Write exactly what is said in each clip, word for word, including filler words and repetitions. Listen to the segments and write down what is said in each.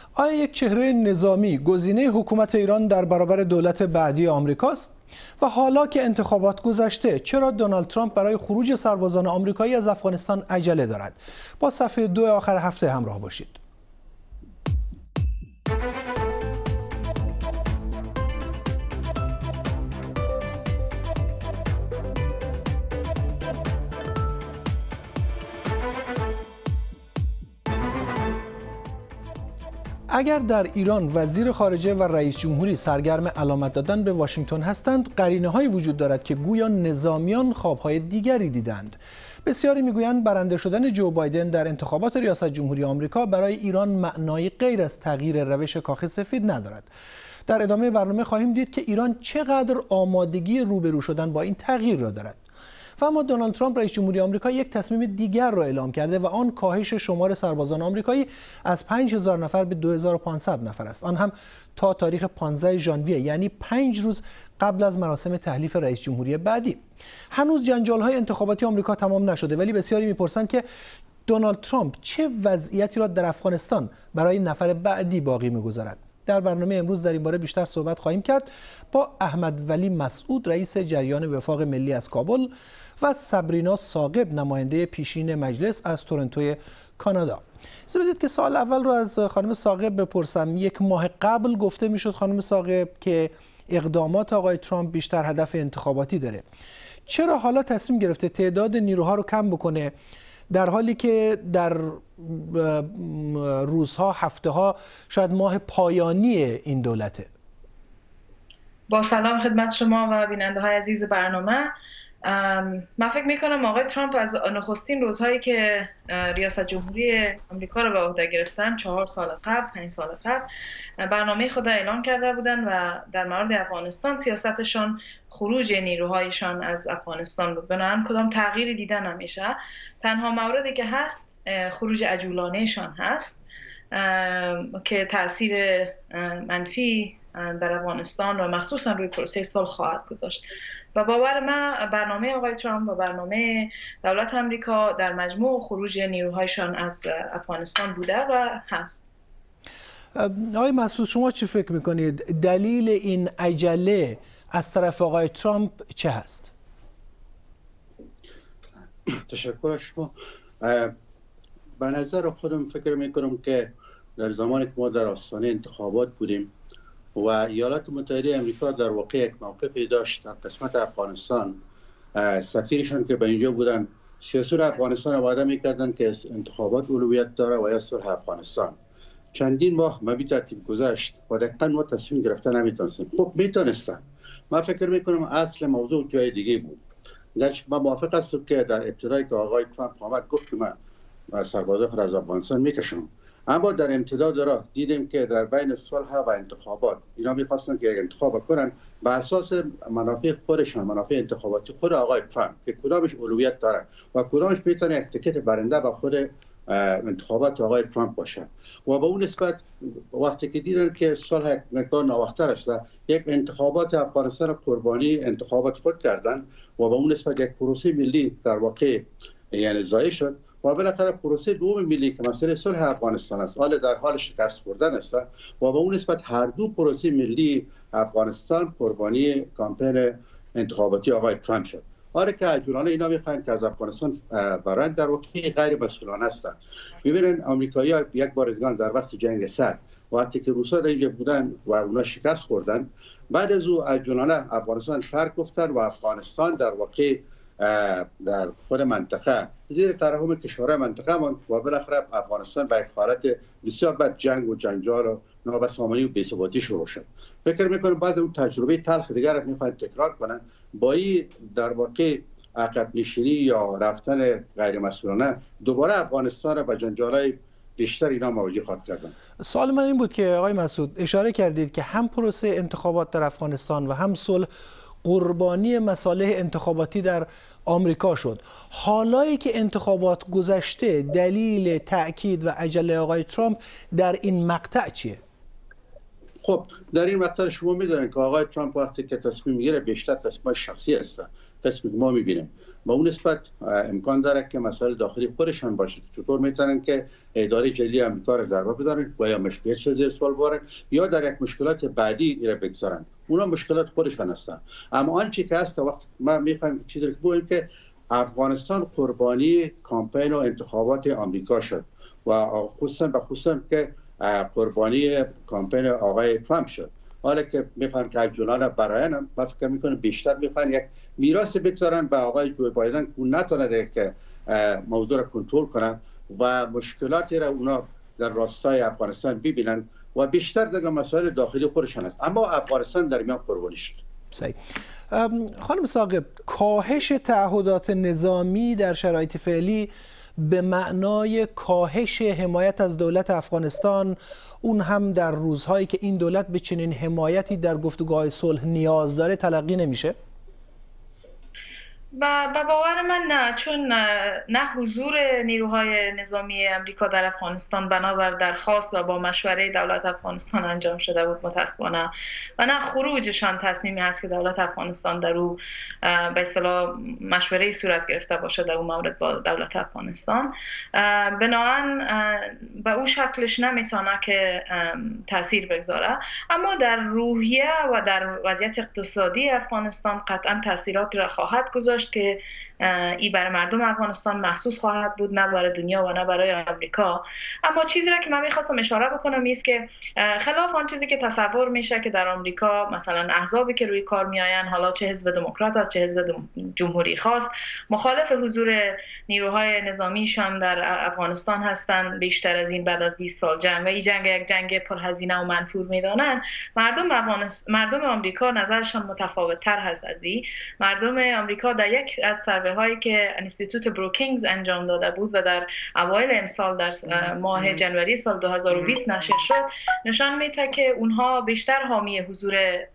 آیا یک چهره نظامی گزینه حکومت ایران در برابر دولت بعدی آمریکاست؟ و حالا که انتخابات گذشته، چرا دونالد ترامپ برای خروج سربازان آمریکایی از افغانستان عجله دارد؟ با صفحه دو آخر هفته همراه باشید. اگر در ایران وزیر خارجه و رئیس جمهوری سرگرم علامت دادن به واشنگتن هستند، قرینه‌هایی وجود دارد که گویا نظامیان خوابهای دیگری دیدند. بسیاری میگویند برنده شدن جو بایدن در انتخابات ریاست جمهوری آمریکا برای ایران معنای غیر از تغییر روش کاخ سفید ندارد. در ادامه برنامه خواهیم دید که ایران چقدر آمادگی روبرو شدن با این تغییر را دارد. و اما دونالد ترامپ رئیس جمهوری آمریکا یک تصمیم دیگر را اعلام کرده و آن کاهش شمار سربازان آمریکایی از پنج هزار نفر به دو هزار و پانصد نفر است. آن هم تا تاریخ پانزده ژانویه، یعنی پنج روز قبل از مراسم تحلیف رئیس جمهوری بعدی. هنوز جنجال‌های انتخاباتی آمریکا تمام نشده، ولی بسیاری می‌پرسند که دونالد ترامپ چه وضعیتی را در افغانستان برای نفر بعدی باقی می‌گذارد. در برنامه امروز در این باره بیشتر صحبت خواهیم کرد با احمد ولی مسعود، رئیس جریان وفاق ملی از کابل، و سبرینا ثاقب، نماینده پیشین مجلس از تورنتو کانادا. اجازه بدید که سوال اول رو از خانم ثاقب بپرسم. یک ماه قبل گفته میشد خانم ثاقب که اقدامات آقای ترامپ بیشتر هدف انتخاباتی داره. چرا حالا تصمیم گرفته تعداد نیروها رو کم بکنه در حالی که در روزها، هفته‌ها، شاید ماه پایانی این دولته؟ با سلام خدمت شما و بیننده های عزیز برنامه. من فکر میکنم آقای ترامپ از نخستین روزهایی که ریاست جمهوری آمریکا رو به عهده گرفتن، چهار سال قبل، پنج سال قبل، برنامه خود اعلان کرده بودن و در مورد افغانستان سیاستشان خروج نیروهایشان از افغانستان بود. بنابراین کدام تغییری دیدن نمیشه. تنها موردی که هست خروج عجولانهشان هست که تاثیر منفی در افغانستان و مخصوصا روی پروسه صلح خواهد گذاشت. و باور من برنامه آقای ترامپ و برنامه دولت آمریکا در مجموع خروج نیروهایشان از افغانستان بوده و هست. آقای مسعود، شما چی فکر میکنید؟ دلیل این عجله از طرف آقای ترامپ چه هست؟ تشکر شما. به نظر خودم فکر میکنم که در زمانی که ما در آستانه انتخابات بودیم و ایالات متحده آمریکا در واقع یک موقفی داشت در قسمت افغانستان، سفیرشان که به اینجا بودن سیاست افغانستان وعده میکردن که انتخابات اولویت داره و یا صلح افغانستان. چندین ماه ما بی ترتیب گذشت و دقیقاً ما تصمیم گرفتن نمیتونستیم. خب میتونستن. من فکر میکنم اصل موضوع جای دیگه بود. گرچه من موافق هستم که در ابتدای که آقای ترامپ آمد گفت که من سربازان خود از افغانستان میکشم، اما در امتداد راه دیدیم که در بین صلح و انتخابات اینا میخواستن که یک انتخاب کنن به اساس منافع خودشان، منافع انتخاباتی خود آقای ترامپ که کدامش اولویت داره و کدامش میتونه یک تیکت برنده به خود انتخابات آقای ترامپ باشه. و به اون نسبت وقتی که دیدن که صلح یک مقدار ناوقت‌تر است، یک انتخابات افغانستان قربانی انتخابات خود کردن و به اون نسبت یک پروسه ملی در واقع یعنی ضایع شد. و بالاخره پروسه دوم ملی که مسئله صلح افغانستان است حال در حال شکست خوردن است و به اون نسبت هر دو پروسه ملی افغانستان قربانی کامپین انتخاباتی آقای ترامپ شد. آره که عجولانه اینا میخواین که از افغانستان برند در واقع غیر مسئولانه هستند. ببینن آمریکایی‌ها یک بار دیگه در وقت جنگ سرد وقتی که روسا در اینجا بودن و اونا شکست خوردن، بعد از او عجولانه افغانستان ترک گفتن و افغانستان در واقع در خود منطقه زیر ترحم کشورهای منطقه ماند و بالاخره افغانستان به یک حالت بسیار بد جنگ و جنجال و نابسامانی و بی‌ثباتی شروع شد. فکر میکنم بعد اون تجربه تلخ دیگر رو میخواین تکرار کنن با این در واقع عقب نشینی یا رفتن غیر مسئولانه دوباره افغانستان رو به جنجال‌های بیشتر اینا مواجه خواهد کردن. سوال من این بود که آقای مسعود اشاره کردید که هم پروسه انتخابات در افغانستان و هم صلح قربانی مصالح انتخاباتی در آمریکا شد. حالایی که انتخابات گذشته، دلیل تأکید و عجله آقای ترامپ در این مقطع چیه؟ خب در این مقطع شما میدونید که آقای ترامپ وقتی که تصمیم میگیره بیشتر تصمیم شخصی است، تصمیم ما میبینیم با اون نسبت امکان داره که مسائل داخلی خودشان باشه. چطور میتونن که اداره جدید آمریکا را ضربه بزنن و یا مشکلات زیر سوال ببرن یا در یک مشکلات بعدی را بگذارن. اونا مشکلات خودشان هستن. اما آنچه که هست وقت ما میخوایم چیزی رو بگیم که افغانستان قربانی کامپین و انتخابات آمریکا شد و خصوصا به خصوصا که قربانی کامپین آقای ترامپ شد. حالا که میخوان که جولان برایان من فکر میکنم بیشتر میخوان یک میراث بگذارن به آقای جو بایدن که نتونه که موضوع را کنترل کنه و مشکلاتی را اونا در راستای افغانستان ببینن و بیشتر دیگه مسائل داخلی خودشان است. اما افغانستان در میان قربانی شد. صحیح. خانم ثاقب، کاهش تعهدات نظامی در شرایط فعلی به معنای کاهش حمایت از دولت افغانستان، اون هم در روزهایی که این دولت به چنین حمایتی در گفتگوهای صلح نیاز داره، تلقی نمیشه؟ به باور من نه، چون نه حضور نیروهای نظامی امریکا در افغانستان بنابر درخواست و با مشوره دولت افغانستان انجام شده بود متاسفانه، و نه خروجشان تصمیمی هست که دولت افغانستان در او به اصطلاح مشوره صورت گرفته باشه در اون مورد با دولت افغانستان. بنابراین به او شکلش نمیتونه که تاثیر بگذاره، اما در روحیه و در وضعیت اقتصادی افغانستان قطعا تاثیرات را خواهد گذاشت که ای برای مردم افغانستان محسوس خواهد بود، نه برای دنیا و نه برای آمریکا. اما چیزی را که من می‌خواستم اشاره بکنم است که خلاف آن چیزی که تصور میشه که در آمریکا مثلا احزابی که روی کار میآیند، حالا چه حزب دموکرات است چه حزب جمهوری خواست، مخالف حضور نیروهای نظامیشان در افغانستان هستند بیشتر از این بعد از بیست سال جنگ، و این جنگ یک جنگ پرهزینه و منفور میدانند. مردم افغانستان، مردم آمریکا نظرشان متفاوت‌تر هست از این. مردم آمریکا در یک از سروی هایی که انستیتوت بروکینگز انجام داده بود و در اوایل امسال در ماه جنوری سال دو هزار و بیست نشر شد، نشان میده که اونها بیشتر حامی حضور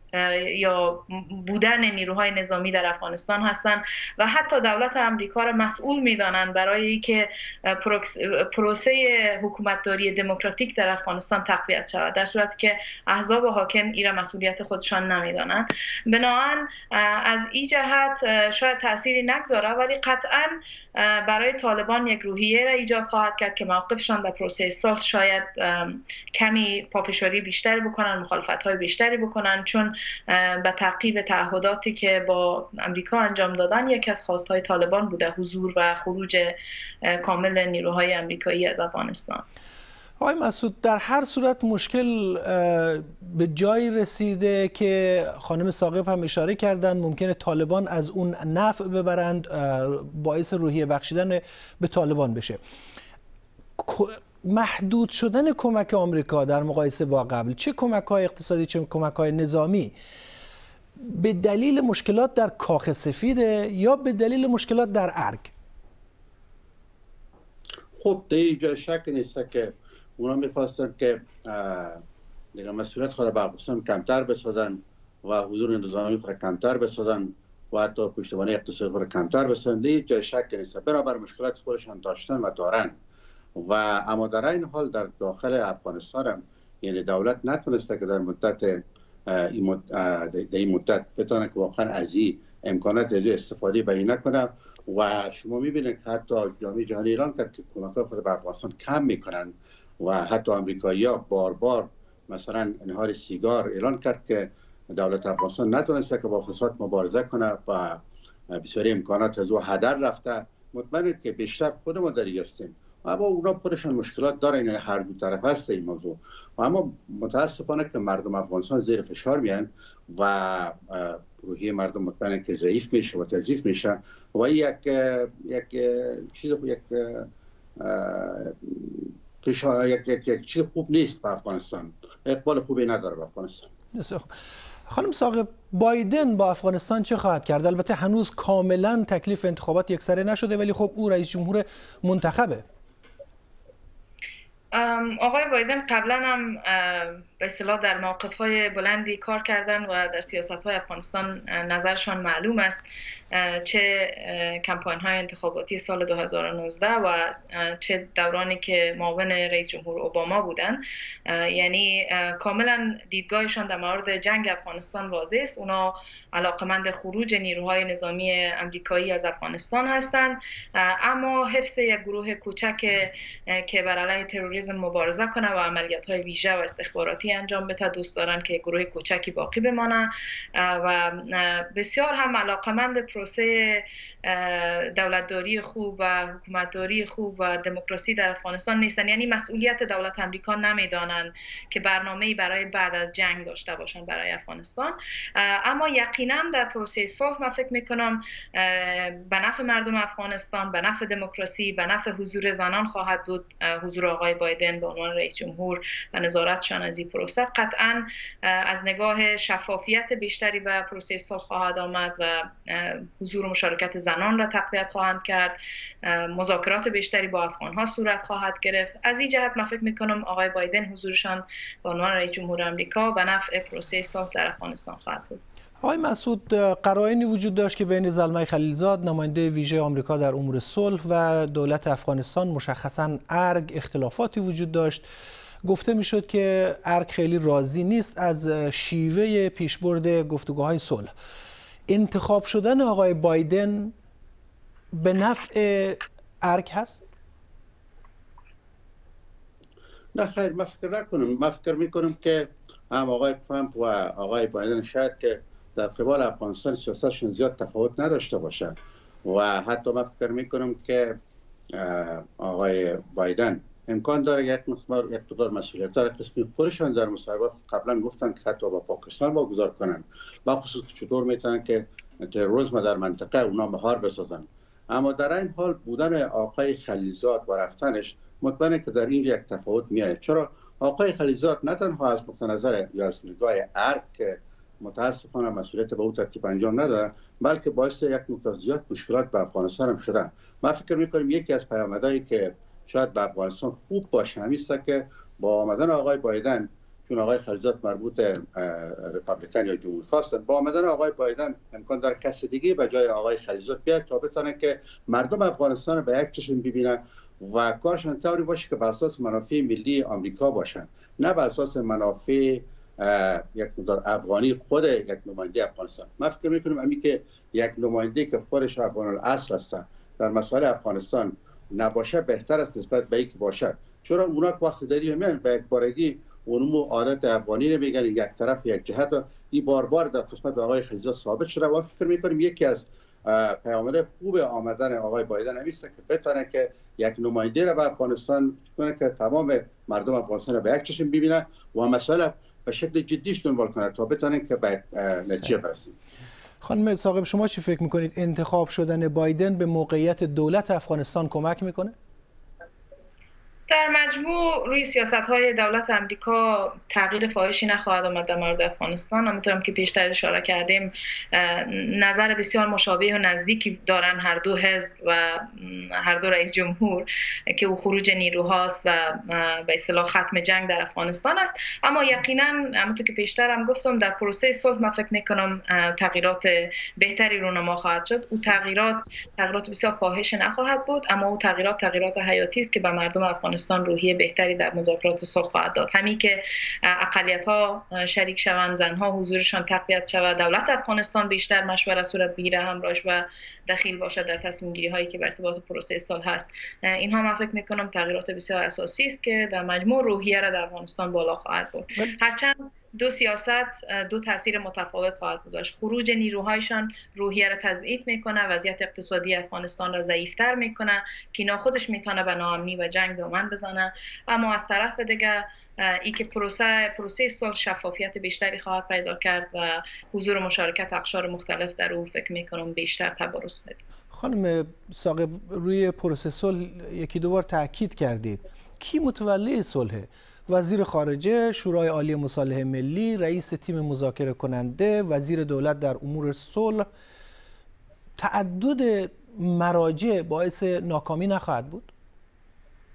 یا بودن نیروهای نظامی در افغانستان هستند و حتی دولت آمریکا را مسئول میدانند برای اینکه پروسه حکومتداری دموکراتیک در افغانستان تقویت شود، در صورتی که احزاب حاکم این را مسئولیت خودشان نمیدانند. بنابراین از این جهت شاید تأثیری نگذاره، ولی قطعا برای طالبان یک روحیه را ایجاد خواهد کرد که موقفشان در پروسه صلح شاید کمی پافشاری بیشتری بکنن، مخالفت‌های بیشتری بکنن، چون به تعقیب تعهداتی که با امریکا انجام دادن یکی از خواستهای طالبان بوده حضور و خروج کامل نیروهای امریکایی از افغانستان. آقای مسعود، در هر صورت مشکل به جایی رسیده که خانم ثاقب هم اشاره کردن ممکنه طالبان از اون نفع ببرند، باعث روحیه بخشیدن به طالبان بشه. محدود شدن کمک آمریکا در مقایسه با قبل، چه کمک‌های اقتصادی چه کمک‌های نظامی، به دلیل مشکلات در کاخ سفیده یا به دلیل مشکلات در ارگ؟ خب در اینجا شک نیست که اونا میخواستن که دیگه مسئولیت خود به افغانستان کمتر بسازن و حضور نظامی خود کمتر بسازن و حتی پشتوانه اقتصادی خود کمتر بسازن. در اینجا شک نیست، برابر مشکلات خودشان داشتن و دارن. و اما در این حال در داخل افغانستان هم یعنی دولت نتونسته که در مدت در این مدت بتونه که واقعا از این امکانات از استفاده بهی نکنه. و شما میبینید که حتی جامعه جهانی اعلام کرد که کمک‌های خود به افغانستان کم میکنن و حتی آمریکایی‌ها بار بار مثلا انحار سیگار اعلان کرد که دولت افغانستان نتونسته که با فساد مبارزه کنه و بسیاری امکانات از او هدر رفته. مطمئنید که بیشتر خودمون داری هستیم، اما اونا خودشان مشکلات دارن، یعنی هر دو طرف هست این موضوع. و اما متاسفانه که مردم افغانستان زیر فشار میان و روحیه مردم مطمئنه که ضعیف میشه و تضعیف میشه و یک یک چیز یک یک یک یک چیز خوب نیست به افغانستان، اقبال خوبی نداره به افغانستان. خانم ثاقب، بایدن با افغانستان چه خواهد کرد؟ البته هنوز کاملا تکلیف انتخابات یکسره نشده، ولی خب او رئیس جمهور منتخبه. آقای بایدن قبلا هم به به اصطلاح در موقف‌های بلندی کار کردن و در سیاست‌های افغانستان نظرشان معلوم است، چه کمپاین‌های انتخاباتی سال دو هزار و نوزده و چه دورانی که معاون رئیس جمهور اوباما بودن. یعنی کاملا دیدگاهشان در مورد جنگ افغانستان واضح است. اونا علاقمند خروج نیروهای نظامی امریکایی از افغانستان هستند، اما حفظ یک گروه کوچک که بر علیه تروریسم مبارزه کنه و عملیات‌های ویژه و استخباراتی انجام بده دوست دارن که گروه کوچکی باقی بمانه و بسیار هم علاقمند پروسه دولتداری خوب و حکومتداری خوب و دموکراسی در افغانستان نیستن. یعنی مسئولیت دولت امریکا نمیدانند که برنامه‌ای برای بعد از جنگ داشته باشن برای افغانستان. اما یقینا در پروسه صلح من فکر میکنم به نفع مردم افغانستان، به نفع دموکراسی، به نفع حضور زنان خواهد بود. حضور آقای بایدن به عنوان رئیس جمهور و نظارتشان از این پروسه قطعا از نگاه شفافیت بیشتری به پروسه صلح خواهد آمد و حضور و مشارکت زنان را تقویت خواهند کرد. مذاکرات بیشتری با افغان‌ها صورت خواهد گرفت. از این جهت من فکر می‌کنم آقای بایدن حضورشان به عنوان رئیس جمهور آمریکا به نفع پروسه صلح در افغانستان خواهد بود. آقای مسعود، قرائنی وجود داشت که بین زلمه خلیلزاد نماینده ویژه آمریکا در امور صلح و دولت افغانستان مشخصاً ارگ اختلافاتی وجود داشت. گفته میشد که ارگ خیلی راضی نیست از شیوه پیشبرد گفتگوهای صلح. انتخاب شدن آقای بایدن به نفع ارگ هست؟ نه خیر، من فکر نکنم. من فکر میکنم که هم آقای ترامپ و آقای بایدن شاید که در قبال افغانستان سیاستشون زیاد تفاوت نداشته باشن و حتی من فکر میکنم که آقای بایدن امکان داره یک مقدار یک مقدار مسئولیت داره. قسمی خودشان در مصاحبه قبلا گفتن که حتی با پاکستان واگذار کنن، با خصوص چطور میتونن که تروریسم در منطقه اونا مهار بسازن. اما در این حال بودن آقای خلیلزاد و رفتنش مطمئنه که در این یک تفاوت میاد. چرا آقای خلیلزاد نه تنها از نقطه نظر یا از نگاه ارگ که متاسفانه مسئولیت به اون ترتیب انجام نداره، بلکه باعث یک مقدار زیاد مشکلات به افغانستان هم شده. من فکر میکنم یکی از پیامدهایی که شاید به افغانستان خوب باشه همین است که با آمدن آقای بایدن، چون آقای خلیلزاد مربوط ریپابلیکن یا جمهوری خواستند، با آمدن آقای بایدن امکان داره کس دیگه به جای آقای خلیلزاد بیاد تا بتونه که مردم افغانستان به یک چشم ببینن و کارشان طوری باشه که بر اساس منافع ملی آمریکا باشن، نه بر اساس منافع یک مقدار افغانی خود یک نماینده افغانستان. من فکر میکنم همین که یک نماینده که خودش افغان الاصل هستن در مسائل افغانستان نباشه بهتر است نسبت به اینکه باشه. چرا اونا که وقت داری میان به یک بارگی اونمو عادت افغانی نمیگن، یک طرف یک جهت. این بار بار در قسمت آقای خلیلزاد ثابت شده و فکر میکنم یکی از پیامد خوب آمدن آقای بایدن همیست که بتونه که یک نماینده را به افغانستان کنه که تمام مردم افغانستان را به یک چشم ببینه و مسائل به شکل جدیش دنبال کنه تا بتونن که به نتیجه برسیم. خانم ثاقب، شما چی فکر میکنید؟ انتخاب شدن بایدن به موقعیت دولت افغانستان کمک میکنه؟ در مجموع روی سیاست‌های دولت امریکا تغییر فاحشی نخواهد آمد در مورد افغانستان. همونطور که پیشتر اشاره کردیم نظر بسیار مشابه و نزدیکی دارن هر دو حزب و هر دو رئیس جمهور که او خروج نیروهاست و به اصطلاح ختم جنگ در افغانستان است. اما یقینا همونطور که پیشتر هم گفتم در پروسه صلح من فکر می‌کنم تغییرات بهتری رونما خواهد شد. او تغییرات تغییرات بسیار فاحش نخواهد بود، اما او تغییرات تغییرات حیاتی است که به مردم افغانستان روحیه بهتری در مذاکرات صلح خواهد داد. همین که اقلیت‌ها شریک شوند، زن‌ها حضورشان تقویت شود، دولت افغانستان بیشتر مشورت صورت بگیره همراهش و دخیل باشد در تصمیم گیری هایی که به ارتباط پروسه صلح هست، اینها من فکر می‌کنم تغییرات بسیار اساسی است که در مجموع روحیه را در افغانستان بالا خواهد برد. هرچند دو سیاست دو تاثیر متفاوت خواهد داشت. خروج نیروهایشان روحیه را تضعیف میکنه، وضعیت اقتصادی افغانستان را ضعیفتر میکنه که اینا خودش میتونه به ناامنی و جنگ دامن بزنه. اما از طرف دیگه ای که پروسه پروسه صلح شفافیت بیشتری خواهد پیدا کرد و حضور و مشارکت اقشار مختلف در او فکر میکنم بیشتر تبارز پیدا. خانم ثاقب، روی پروسه صلح یکی دو بار تاکید کردید. کی متولی صلحه؟ وزیر خارجه، شورای عالی مصالحه ملی، رئیس تیم مذاکره کننده، وزیر دولت در امور صلح. تعدد مراجع باعث ناکامی نخواهد بود؟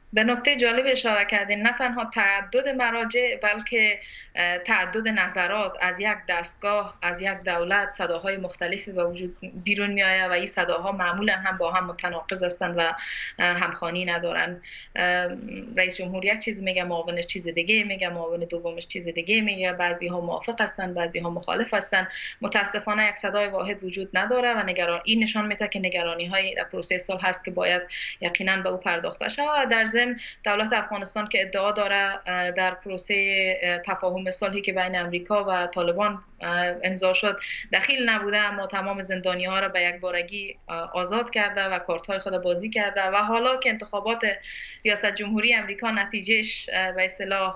به نکته جالب اشاره کردین، نه تنها تعدد مراجع بلکه تعدد نظرات از یک دستگاه، از یک دولت صداهای مختلفی به وجود بیرون می آید و این صداها معمولا هم با هم متناقض هستند و همخوانی ندارند. رئیس جمهور یک چیز میگه، معاونش چیز دیگه میگه، معاون دومش چیز دیگه میگه، بعضی ها موافق هستند، بعضی ها مخالف هستند. متاسفانه یک صدای واحد وجود نداره و نگران این نشان میده که نگرانی های در پروسه صلح هست که باید یقینا به او پرداخته شود. در ضمن دولت افغانستان که ادعا داره در پروسه تفاهم صلحی که بین امریکا و طالبان امضا شد دخیل نبوده، اما تمام زندانی ها را به یک بارگی آزاد کرده و کارت های خود بازی کرده و حالا که انتخابات ریاست جمهوری امریکا نتیجهش به اصطلاح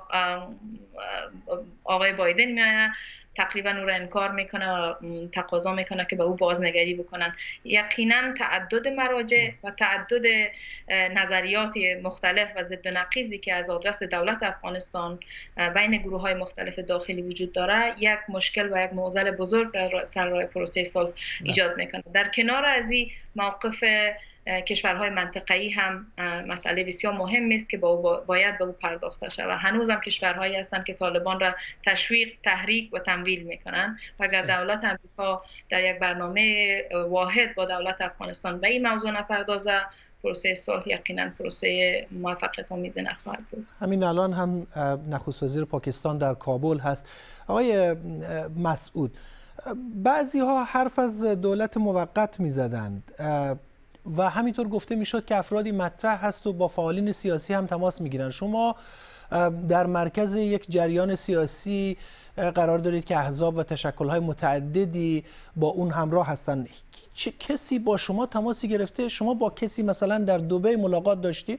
آقای بایدن میآید، تقریبا او را انکار میکنه و تقاضا میکنه که به او بازنگری بکنن. یقینا تعدد مراجع و تعدد نظریات مختلف و ضد و نقیضی که از آدرس دولت افغانستان بین گروه های مختلف داخلی وجود داره یک مشکل و یک معضل بزرگ در سر راه پروسه صلح ایجاد میکنه. در کنار از این موقف کشورهای منطقه‌ای هم مسئله بسیار مهمی است که با باید به او پرداخته شود و هنوز هم کشورهایی هستند که طالبان را تشویق، تحریک و تمویل میکنند و اگر دولت امریکا در یک برنامه واحد با دولت افغانستان به این موضوع نپردازه، پروسه صلح یقینا پروسه موفقیت آمیز نخواهد بود. همین الان هم نخست وزیر پاکستان در کابل هست. آقای مسعود، بعضی ها حرف از دولت موقت میزدند و همینطور گفته میشد که افرادی مطرح هست و با فعالین سیاسی هم تماس میگیرن. شما در مرکز یک جریان سیاسی قرار دارید که احزاب و تشکل‌های متعددی با اون همراه هستند. چه کسی با شما تماسی گرفته؟ شما با کسی مثلا در دبی ملاقات داشتید؟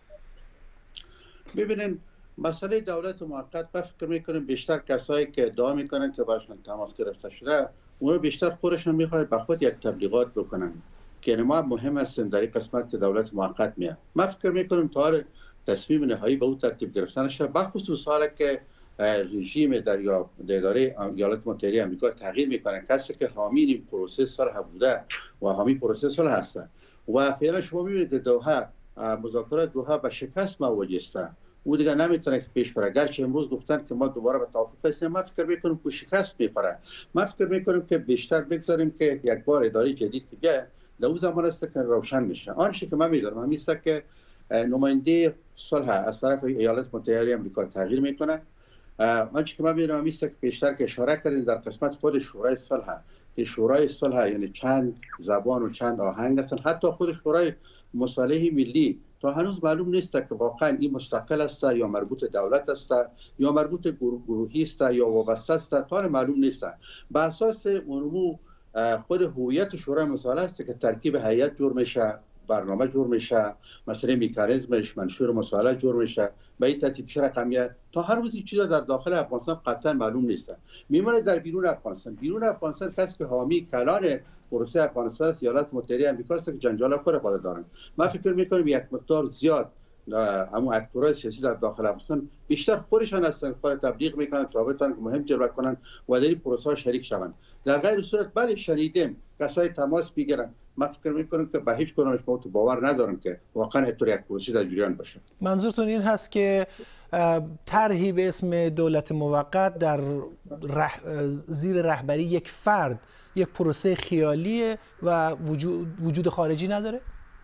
ببینید، مسئله دولت موقت با فکر میکنیم بیشتر کسایی که ادعا میکنن که براشون تماس گرفته شده، اونو بیشتر خودشون میخواید به خود یک تبلیغات بکنن که ما مهم هستیم در این قسمت که دولت موقت میاد. ما فکر میکنیم تا تصمیم نهایی به اون ترتیب گرفتن شده، بخصوص حالا که رژیم در یا اداره ایالات متحده آمریکا تغییر میکنه، کسی که حامی این پروسه صلح بوده و حامی پروسه صلح هستند و فعلا شما میبینید دوحه مذاکرات دوحه به شکست مواجه است. او دیگه نمیتونه که پیش بره، گرچه امروز گفتن که ما دوباره به توافق رسیدیم. ما فکر میکنیم که شکست میخوره. ما فکر میکنیم که بیشتر بگذاریم که یک بار اداره جدید که در اون زمان است که روشن میشه. آنچه که من میدونم همین است که نماینده صلح از طرف ایالات متحده آمریکا تغییر میکنه. آنچه که من میدونم همین است که بیشتر که اشاره کردیم در قسمت خود شورای صلح، که شورای صلح یعنی چند زبان و چند آهنگ هستن، حتی خود شورای مصالحه ملی تا هنوز معلوم نیست که واقعا این مستقل است یا مربوط دولت است یا مربوط گروهی است یا وابسته است، تا معلوم نیست. به اساس اونمو خود هویت شورای مصالحه است که ترکیب هیئت جور میشه، برنامه جور میشه، مسئله مکانیزمش منشور مصالحه جور میشه، به این ترتیب چه رقمیه. تا هر روز این چیزا در داخل افغانستان قطعا معلوم نیست. میمونه در بیرون افغانستان. بیرون افغانستان کسی که حامی کلان پروسه افغانستان است ایالات متحده آمریکا است که جنجال خود خود دارن. ما فکر میکنیم یک مقدار زیاد همون اکتورهای سیاسی در داخل افغانستان بیشتر خودشان هستن، خود تبلیغ میکنن تا بتونن که مهم جلوه کنن و در این پروسه شریک شوند. در غیر صورت بله شنیدیم کسای تماس میگیرن. ما فکر میکنم که به هیچ کدومش ما تو باور ندارم که واقعا اینطور یک پروسه در جریان باشه. منظورتون این هست که طرحی به اسم دولت موقت در رح... زیر رهبری یک فرد یک پروسه خیالیه و وجود, وجود خارجی نداره؟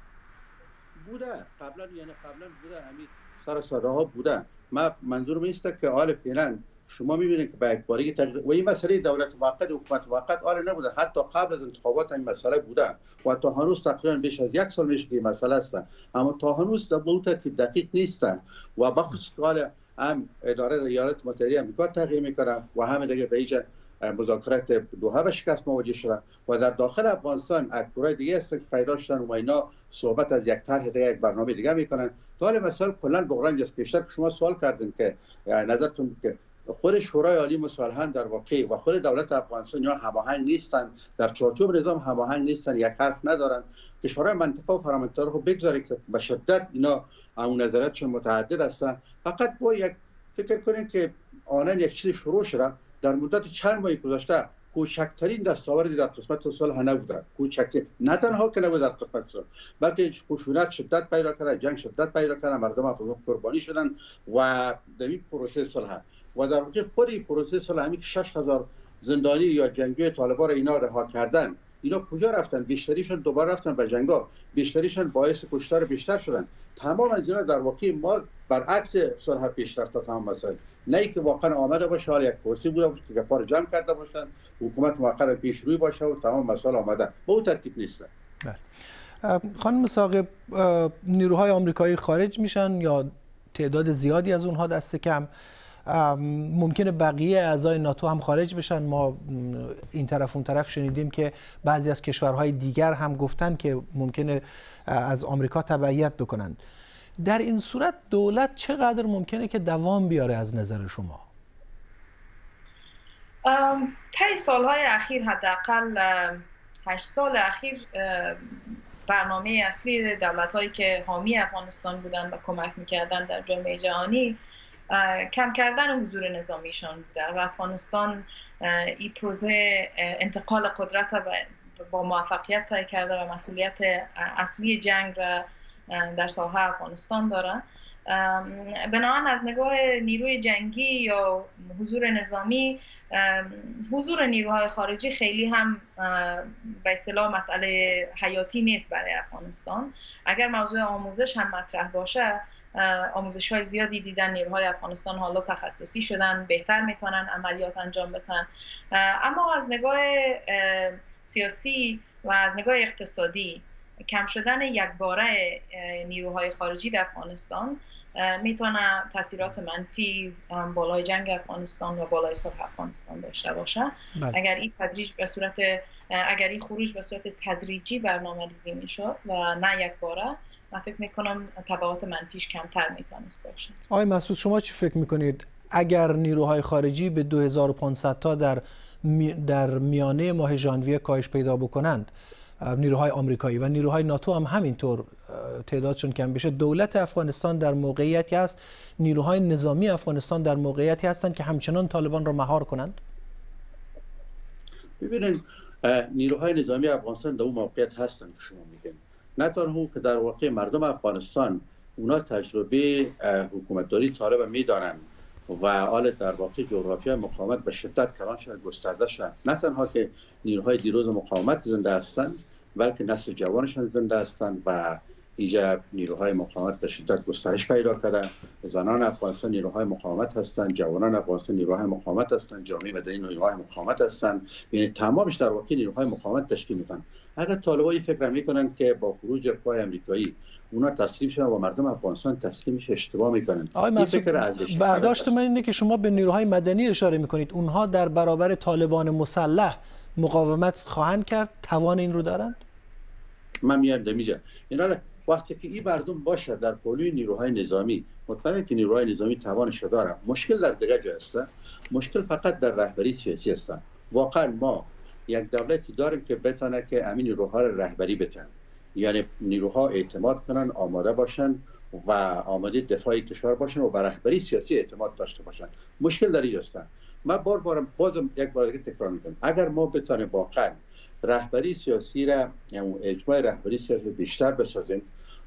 بوده قبلا، یعنی قبلا بوده، همین سر ساده ها بوده. ما منظورم است که حال فعلا شما میبینید که به یک بارگی تغییر و این مسئله دولت موقت و حکومت موقت حال نبوده. حتی قبل از انتخابات این مسئله بوده و تا هنوز تقریبا بیش از یک سال میشه که این مسئله است، اما تا هنوز به اون ترتیب دقیق نیستن و بخصوص حال هم اداره ایالات متحده آمریکا تغییر میکنه و هم دیگه به ایجاد مذاکرات دوحه به شکست مواجه شده و در داخل افغانستان اکتورهای دیگه هستن که پیدا شدن و اینا صحبت از یک طرح دیگه، یک برنامه دیگه میکنن. تا حالا مثلا کلا بغرنج است. بیشتر که شما سوال کردین که نظرتون که خود شورای عالی مصالحه در واقع و خود دولت افغانستان یا هماهنگ نیستن، در چارچوب نظام هماهنگ نیستن، یک حرف ندارن. کشورهای منطقه و فرامنطقه رو بگذارید که به شدت اینا اون نظراتشون متعدد هستن. فقط با یک فکر کنین که آنن یک چیز شروع شده در مدت چند ماه گذشته کوچکترین دستاوردی در قسمت صلح نبوده. کوچکترین، نه تنها که نبوده در قسمت صلح، بلکه خشونت شدت پیدا کرده، جنگ شدت پیدا کرده، مردم افغان قربانی شدن و در این پروسه صلح و در واقع خود این پروسه صلح همین که شش هزار زندانی یا جنگجوی طالبان را اینا رها کردن، اینا کجا رفتن؟ بیشتریشون دوباره رفتن به جنگا، بیشتریشون باعث کشتار بیشتر شدن. تمام از اینا در واقع ما برعکس صلح پیشرفت تمام مسائل، نه اینکه واقعا آمده باشه حال یک پروسه بوده باشه که گپار جمع کرده باشن، حکومت موقت پیش روی باشه و تمام مسائل آمده، به اون ترتیب نیست. خانم ثاقب، نیروهای آمریکایی خارج میشن یا تعداد زیادی از اونها دست کم، ممکنه بقیه اعضای ناتو هم خارج بشن. ما این طرف اون طرف شنیدیم که بعضی از کشورهای دیگر هم گفتن که ممکنه از آمریکا تبعیت بکنن. در این صورت دولت چقدر ممکنه که دوام بیاره از نظر شما؟ طی سالهای اخیر، حداقل هشت سال اخیر، برنامه اصلی دولت‌هایی که حامی افغانستان بودن و کمک می‌کردن در جامعه جهانی کم کردن حضور نظامیشان بوده و افغانستان این پروژه انتقال قدرت با موفقیت طی کرده و مسئولیت اصلی جنگ را در ساحه افغانستان داره. بنابراین از نگاه نیروی جنگی یا حضور نظامی، حضور نیروهای خارجی خیلی هم به اصطلاح مسئله حیاتی نیست برای افغانستان. اگر موضوع آموزش هم مطرح باشه، آموزش های زیادی دیدن، نیروهای افغانستان حالا تخصصی شدن، بهتر میتونن عملیات انجام بدن. اما از نگاه سیاسی و از نگاه اقتصادی، کم شدن یکباره نیروهای خارجی در افغانستان میتونه تاثیرات منفی بالای جنگ افغانستان و بالای صلح افغانستان داشته باشه. بله. اگر این تدریج به صورت اگر این خروج به صورت تدریجی برنامه‌ریزی میشد و نه یکباره، من فکر میکنم تبعات منفیش کمتر میتونست باشه. آقای مسعود، شما چی فکر میکنید اگر نیروهای خارجی به دو هزار و پانصد تا در می در میانه ماه ژانویه کاهش پیدا بکنند، نیروهای آمریکایی و نیروهای ناتو هم همینطور تعدادشون کم بشه، دولت افغانستان در موقعیتی است، نیروهای نظامی افغانستان در موقعیتی هستند که همچنان طالبان را مهار کنند؟ ببینید، نیروهای نظامی افغانستان در اون موقعیت هستند که شما میگین. نه تنها که در واقع مردم افغانستان اونا تجربه حکومتداری طالب میدانند و حال در واقع جغرافیای مقاومت به شدت کلان شد، گسترده شد. نه تنها که نیروهای دیروز مقاومت زنده هستند، بلکه نسل جوانشان زنده هستند و اینجا نیروهای مقاومت به شدت گسترش پیدا کرده. زنان افغانستان نیروهای مقاومت هستند، جوانان افغانستان نیروهای مقاومت هستند، جامعه مدنی نیروهای مقاومت هستند. یعنی تمامش در واقع نیروهای مقاومت تشکیل میدن. اگر طالبان فکر میکنن که با خروج قوای آمریکایی اونا تسلیم شدن و مردم افغانستان تسلیمش اشتباه میکنن. آقای مسعود، برداشت من اینه که شما به نیروهای مدنی اشاره میکنید، اونها در برابر طالبان مسلح مقاومت خواهند کرد؟ توان این رو دارند؟ من میام دمیجا اینا وقتی که این مردم باشه در پولوی نیروهای نظامی، مطمئنم که نیروهای نظامی توانش داره. مشکل در دیگه جا است. مشکل فقط در رهبری سیاسی است. واقعا ما یک دولتی داریم که بتونه که همین نیروها را رهبری بتن، یعنی نیروها اعتماد کنن، آماده باشن و آماده دفاع کشور باشن و به رهبری سیاسی اعتماد داشته باشن. مشکل در اینجا است. من بار بارم بازم یک بار دیگه تکرار میکنم، اگر ما بتونیم واقعا رهبری سیاسی را، یعنی اجماع رهبری سیاسی بیشتر بسازیم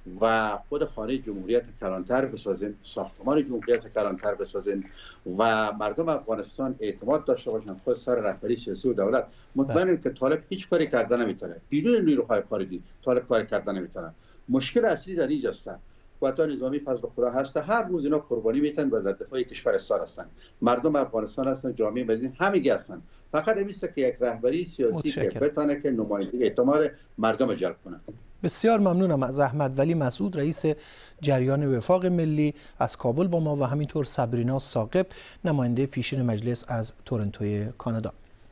و خود خانه جمهوریت کلانتر بسازیم، ساختمان جمهوریت کلانتر بسازیم و مردم افغانستان اعتماد داشته باشن خود سر رهبری سیاسی و دولت، مطمئنم که طالب هیچ کاری کردن نمیتونه. بدون نیروهای خارجی طالب کاری کردن نمیتونه. مشکل اصلی در اینجا است. قوات نظامی فضل خدا هست، هر روز اینا قربانی میتن و در دفاع کشور ایستار هستن. مردم افغانستان هستن، جامعه مدنی همگی هستن. فقط میشه که یک رهبری سیاسی که بتونه که نمایندگی اعتماد مردم جلب کنه. بسیار ممنونم از احمد ولی مسعود، رئیس جریان وفاق ملی از کابل با ما و همینطور صبرینا ثاقب، نماینده پیشین مجلس از تورنتوی کانادا.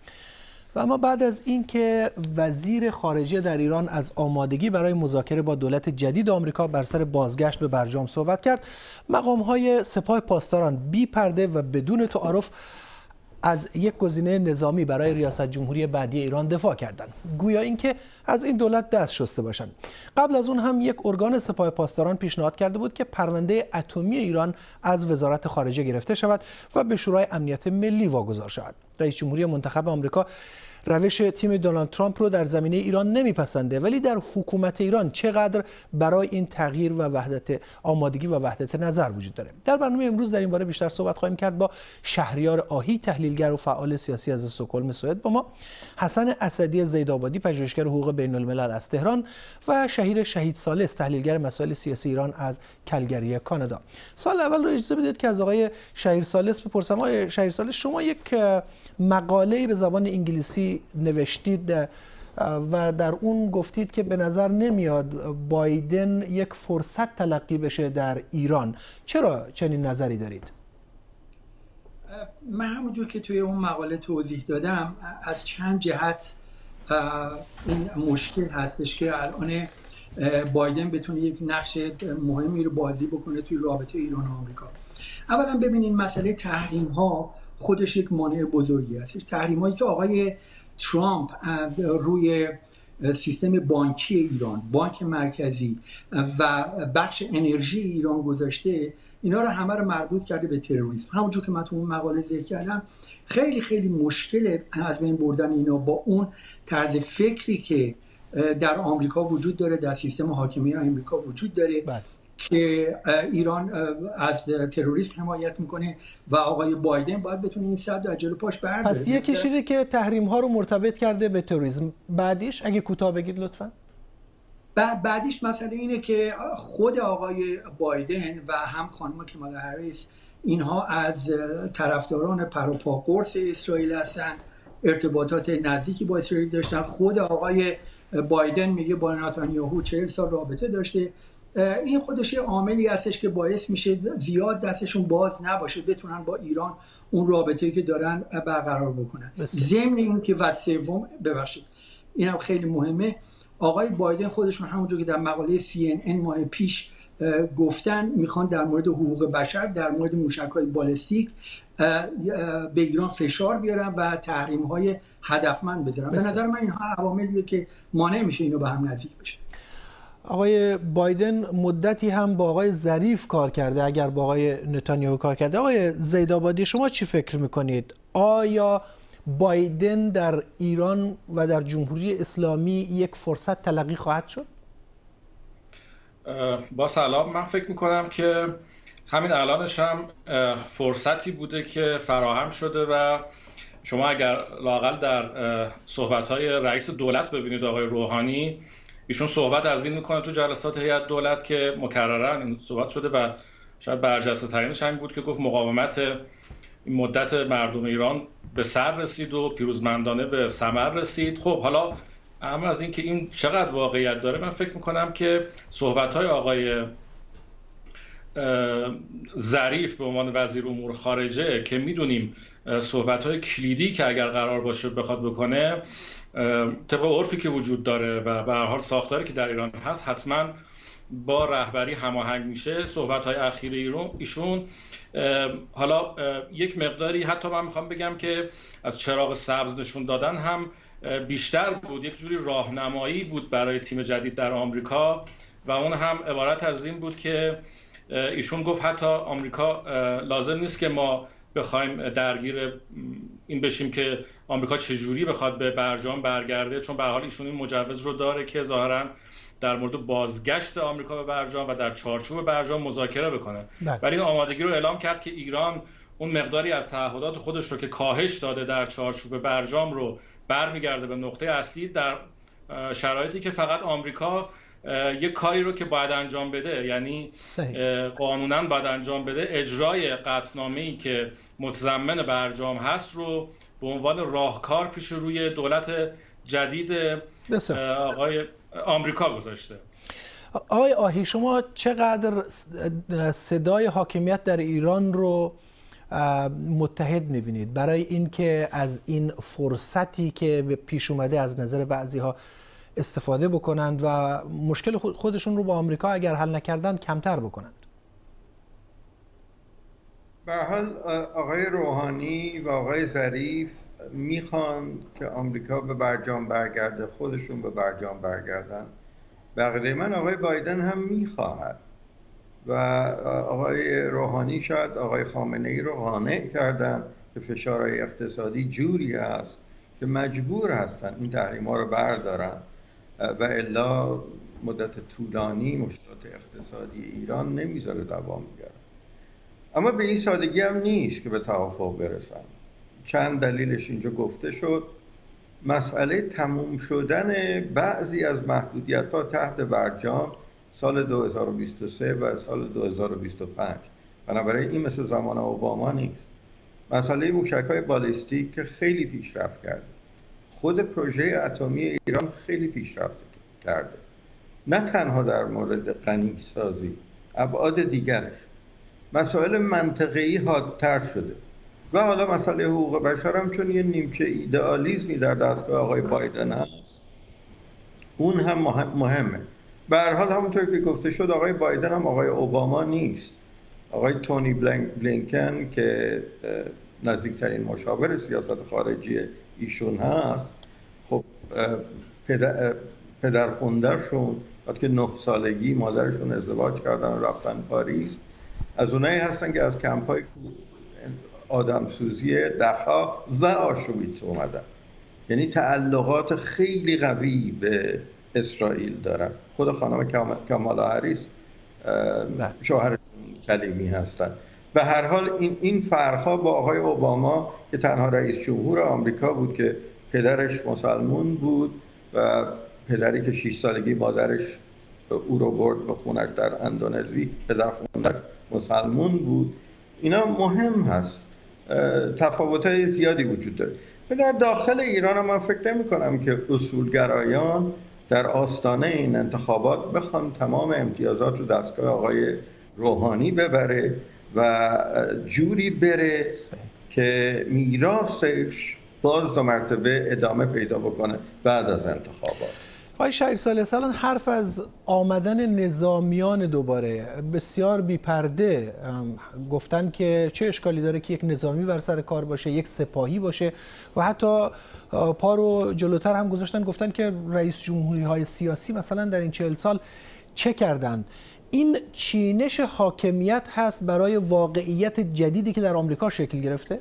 و اما بعد از اینکه وزیر خارجه در ایران از آمادگی برای مذاکره با دولت جدید آمریکا بر سر بازگشت به برجام صحبت کرد، مقام‌های سپاه پاسداران بی پرده و بدون تعارف از یک گزینه نظامی برای ریاست جمهوری بعدی ایران دفاع کردند. گویا اینکه از این دولت دست شسته باشند. قبل از اون هم یک ارگان سپاه پاسداران پیشنهاد کرده بود که پرونده اتمی ایران از وزارت خارجه گرفته شود و به شورای امنیت ملی واگذار شود. رئیس جمهوری منتخب آمریکا روش تیم دونالد ترامپ رو در زمینه ایران نمیپسنده، ولی در حکومت ایران چقدر برای این تغییر و وحدت آمادگی و وحدت نظر وجود داره؟ در برنامه امروز در این باره بیشتر صحبت خواهیم کرد با شهریار آهی، تحلیلگر و فعال سیاسی از استکهلم سوئد، با ما حسن اسدی زیدآبادی، پژوهشگر حقوق بین الملل از تهران و شهیر شهید ثالث، تحلیلگر مسائل سیاسی ایران از کلگری کانادا. سوال اول رو اجازه بدید که از آقای شهیر ثالث بپرسم. آقای شهیر ثالث، شما یک مقاله‌ای به زبان انگلیسی نوشتید و در اون گفتید که به نظر نمیاد بایدن یک فرصت تلقی بشه در ایران. چرا چنین نظری دارید؟ من همونجور که توی اون مقاله توضیح دادم، از چند جهت این مشکل هستش که الان بایدن بتونه یک نقش مهمی رو بازی بکنه توی رابطه ایران و آمریکا. اولا ببینین مسئله تحریم ها خودش یک مانع بزرگی هستش. تحریم هایی که آقای ترامپ روی سیستم بانکی ایران، بانک مرکزی و بخش انرژی ایران گذاشته، اینا رو همه رو مربوط کرده به تروریسم. همونجور که من تو اون مقاله ذکر کردم، خیلی خیلی مشکل از بین بردن اینا با اون طرز فکری که در آمریکا وجود داره، در سیستم حاکمیت آمریکا وجود داره بله. که ایران از تروریسم حمایت میکنه و آقای بایدن باید بتونه این صد از جلو پاش برداره. پس یکیش اینه که تحریم ها رو مرتبط کرده به تروریسم. بعدیش اگه کوتاه بگید لطفاً. بعد بعدیش مسئله اینه که خود آقای بایدن و هم خانم کامالا هریس اینها از طرفداران پروپا قرص اسرائیل هستن، ارتباطات نزدیکی با اسرائیل داشتن. خود آقای بایدن میگه با نتانیاهو چهل سال رابطه داشته. این خودش یه عاملی هستش که باعث میشه زیاد دستشون باز نباشه، بتونن با ایران اون رابطه‌ای که دارن برقرار بکنن. ضمن این که و سوم ببخشید اینم خیلی مهمه، آقای بایدن خودشون همونجور که در مقاله سی ان ان ماه پیش گفتن میخوان در مورد حقوق بشر، در مورد موشک‌های بالستیک به ایران فشار بیارن و تحریم‌های هدفمند بذارن. به نظر من اینها عواملیه که مانع میشه اینو به هم نزدیک بشه. آقای بایدن مدتی هم با آقای ظریف کار کرده، اگر با آقای نتانیاهو کار کرده. آقای زیدآبادی، شما چی فکر میکنید؟ آیا بایدن در ایران و در جمهوری اسلامی یک فرصت تلقی خواهد شد؟ با سلام، من فکر میکنم که همین الانش هم فرصتی بوده که فراهم شده و شما اگر لااقل در صحبت‌های رئیس دولت ببینید آقای روحانی، ایشون صحبت از این میکنه تو جلسات هیئت دولت که مکررن این صحبت شده و شاید برجسته ترینش همین بود که گفت مقاومت این مدت مردم ایران به سر رسید و پیروزمندانه به ثمر رسید. خب حالا اما از اینکه این چقدر واقعیت داره، من فکر میکنم که صحبت‌های آقای ظریف به عنوان وزیر امور خارجه که میدونیم صحبت‌های کلیدی که اگر قرار باشه بخواد بکنه طبق عرفی که وجود داره و به هر حال ساختاری که در ایران هست حتما با رهبری هماهنگ میشه. صحبت‌های اخیر ایشون حالا یک مقداری حتی من میخوام بگم که از چراغ سبز نشون دادن هم بیشتر بود، یک جوری راهنمایی بود برای تیم جدید در آمریکا و اون هم عبارت از این بود که ایشون گفت حتی آمریکا لازم نیست که ما بخوایم درگیر این بشیم که آمریکا چجوری بخواد به برجام برگرده، چون به هر حال ایشون این مجوز رو داره که ظاهراً در مورد بازگشت آمریکا به برجام و در چارچوب برجام مذاکره بکنه. ولی این آمادگی رو اعلام کرد که ایران اون مقداری از تعهدات خودش رو که کاهش داده در چارچوب برجام رو برمیگرده به نقطه اصلی، در شرایطی که فقط آمریکا یک کاری رو که باید انجام بده، یعنی قانونا باید انجام بده، اجرای قطعنامه‌ای که متضمن برجام هست رو به عنوان راهکار پیش روی دولت جدید آقای آمریکا گذاشته. آقای آهی، شما چقدر صدای حاکمیت در ایران رو متحد می‌بینید برای اینکه از این فرصتی که پیش اومده از نظر بعضی‌ها استفاده بکنند و مشکل خودشون رو با آمریکا اگر حل نکردن کمتر بکنند؟ به حال آقای روحانی و آقای ظریف میخوان که آمریکا به برجام برگرده، خودشون به برجام برگردن. بقیده من آقای بایدن هم میخواهد و آقای روحانی شاید آقای خامنه ای رو قانع کردن که فشارهای اقتصادی جوری است که مجبور هستن این تحریم‌ها رو بردارن و الا مدت طولانی مشکلات اقتصادی ایران نمیذاره دوام بیاره. اما به این سادگی هم نیست که به توافق برسن. چند دلیلش اینجا گفته شد. مسئله تموم شدن بعضی از محدودیت‌ها تحت برجام سال دو هزار و بیست و سه و سال دو هزار و بیست و پنج، بنابراین این مثل زمان اوباما نیست. مسئله موشک‌های بالستیک که خیلی پیشرفت کرده، خود پروژه اتمی ایران خیلی پیشرفت کرده، نه تنها در مورد غنی سازی، ابعاد دیگرش. مسائل منطقه‌ای حادتر شده و حالا مسئله حقوق بشر هم چون یه نیمچه ایدئالیسمی در دستگاه آقای بایدن هست، اون هم مهمه. به هر حال همونطور که گفته شد آقای بایدن هم آقای اوباما نیست. آقای تونی بلینکن که نزدیکترین مشاور سیاست خارجی ایشون هست، خب پدر پدرخونده‌شون وقتی که نه سالگی مادرشون ازدواج کردن و رفتن پاریس، از اونایی هستن که از کمپ‌های آدمسوزی دخا و آشویتس اومدن، یعنی تعلقات خیلی قوی به اسرائیل دارن. خود خانم کامالا هریس شوهرشون کلیمی هستن. به هر حال این این فرق‌ها با آقای اوباما که تنها رئیس جمهور آمریکا بود که پدرش مسلمون بود و پدری که شش سالگی مادرش او رو برد به خونش در اندونزی، پدر خونش مسلمون بود، اینا مهم هست. تفاوت‌های زیادی وجود داره. در داخل ایران هم من فکر نمی کنم که اصولگرایان در آستانه این انتخابات بخوان تمام امتیازات رو دستگاه آقای روحانی ببره و جوری بره که میراثش باز دو مرتبه ادامه پیدا بکنه بعد از انتخابات. آقای شهیرسالی، اصلا حرف از آمدن نظامیان دوباره بسیار بی‌پرده گفتن که چه اشکالی داره که یک نظامی بر سر کار باشه، یک سپاهی باشه و حتی پا رو جلوتر هم گذاشتن گفتن که رئیس جمهوری های سیاسی مثلا در این چهل سال چه کردند. این چینش حاکمیت هست برای واقعیت جدیدی که در آمریکا شکل گرفته؟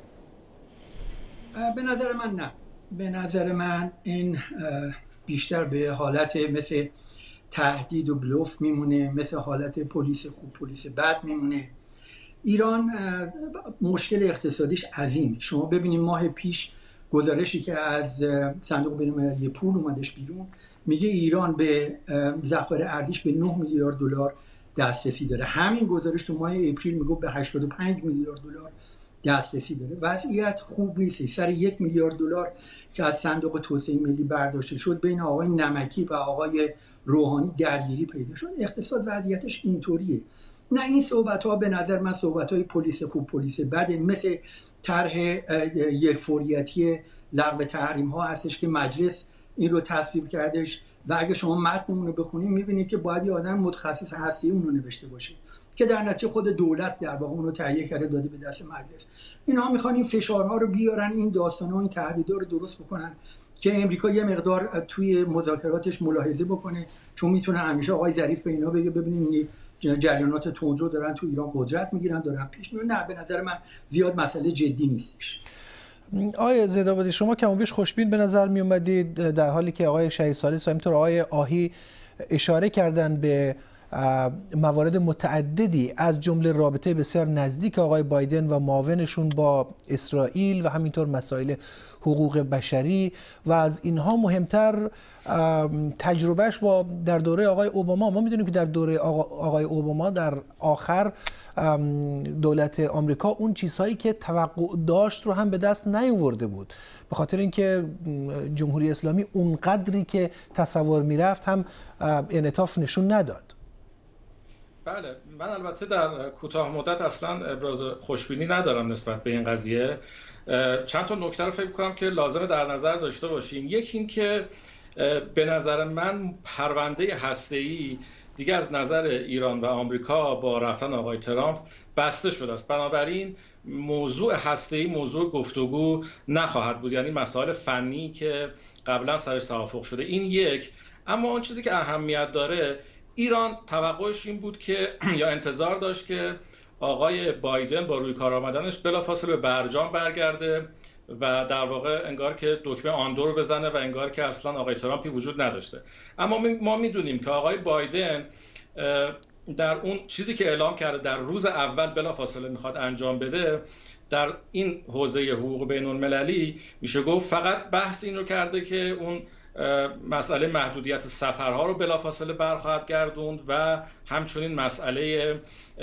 به نظر من نه. به نظر من این بیشتر به حالت مثل تهدید و بلوف میمونه، مثل حالت پلیس خوب پلیس بد میمونه. ایران مشکل اقتصادیش عظیمه. شما ببینید ماه پیش گزارشی که از صندوق بین‌المللی پول اومدش بیرون میگه ایران به ذخایر ارزیش به نه میلیارد دلار دسترسی داره. همین گزارش تو ماه اپریل میگه به هشتاد و پنج میلیارد دلار دسترسی داره. وضعیت خوب نیست. سر یک میلیارد دلار که از صندوق توسعه ملی برداشته شد بین آقای نمکی و آقای روحانی درگیری پیدا شد. اقتصاد وضعیتش اینطوریه. نه این صحبت ها به نظر من صحبت های پلیس خوب پلیس بده، مثل طرح یک فوریتی لغو تحریم ها هستش که مجلس این رو تصویب کردش و اگه شما متنمون رو بخونید میبینید که باید یه آدم متخصص هستی اون رو نوشته باشه که در نتیجه خود دولت در واقع اون رو تهیه کرده داده به دست مجلس. اینها میخوان این فشارها رو بیارن، این داستان‌ها، این تهدیدها رو درست بکنن که امریکا یه مقدار توی مذاکراتش ملاحظه بکنه، چون میتونه همیشه آقای ظریف به اینا بگه ببینید جریانات تندرو دارن تو ایران قدرت میگیرن، دارن پیش میرن. نه، به نظر من زیاد مسئله جدی نیستش. آقای زیدآبادی، شما کم و بیش خوشبین به نظر می اومدید در حالی که آقای شهیرسالی و همینطور آقای آهی اشاره کردن به موارد متعددی از جمله رابطه بسیار نزدیک آقای بایدن و معاونشون با اسرائیل و همینطور مسائل حقوق بشری و از اینها مهمتر تجربهش با در دوره آقای اوباما. ما میدونیم که در دوره آقای اوباما در آخر دولت آمریکا اون چیزهایی که توقع داشت رو هم به دست نیاورده بود، به خاطر اینکه جمهوری اسلامی اونقدری که تصور میرفت هم انعطاف نشون نداد. بله، من البته در کوتاه مدت اصلا ابراز خوشبینی ندارم نسبت به این قضیه. چند تا نکته رو فکر کنم که لازمه در نظر داشته باشیم. یکی این که به نظر من پرونده هسته‌ای دیگه از نظر ایران و آمریکا با رفتن آقای ترامپ بسته شده است. بنابراین موضوع هسته‌ای موضوع گفتگو نخواهد بود، یعنی مسائل فنی که قبلا سرش توافق شده. این یک. اما اون چیزی که اهمیت داره، ایران توقعش این بود که یا انتظار داشت که آقای بایدن با روی کار آمدنش بلافاصله به برجام برگرده و در واقع انگار که دکمه آندو رو بزنه و انگار که اصلا آقای ترامپی وجود نداشته. اما ما میدونیم که آقای بایدن در اون چیزی که اعلام کرده در روز اول بلافاصله میخواد انجام بده در این حوزه حقوق بین المللی، میشه گفت فقط بحث این رو کرده که اون مسئله محدودیت سفرها رو بلافاصله برخواهد گردوند و همچنین مسئله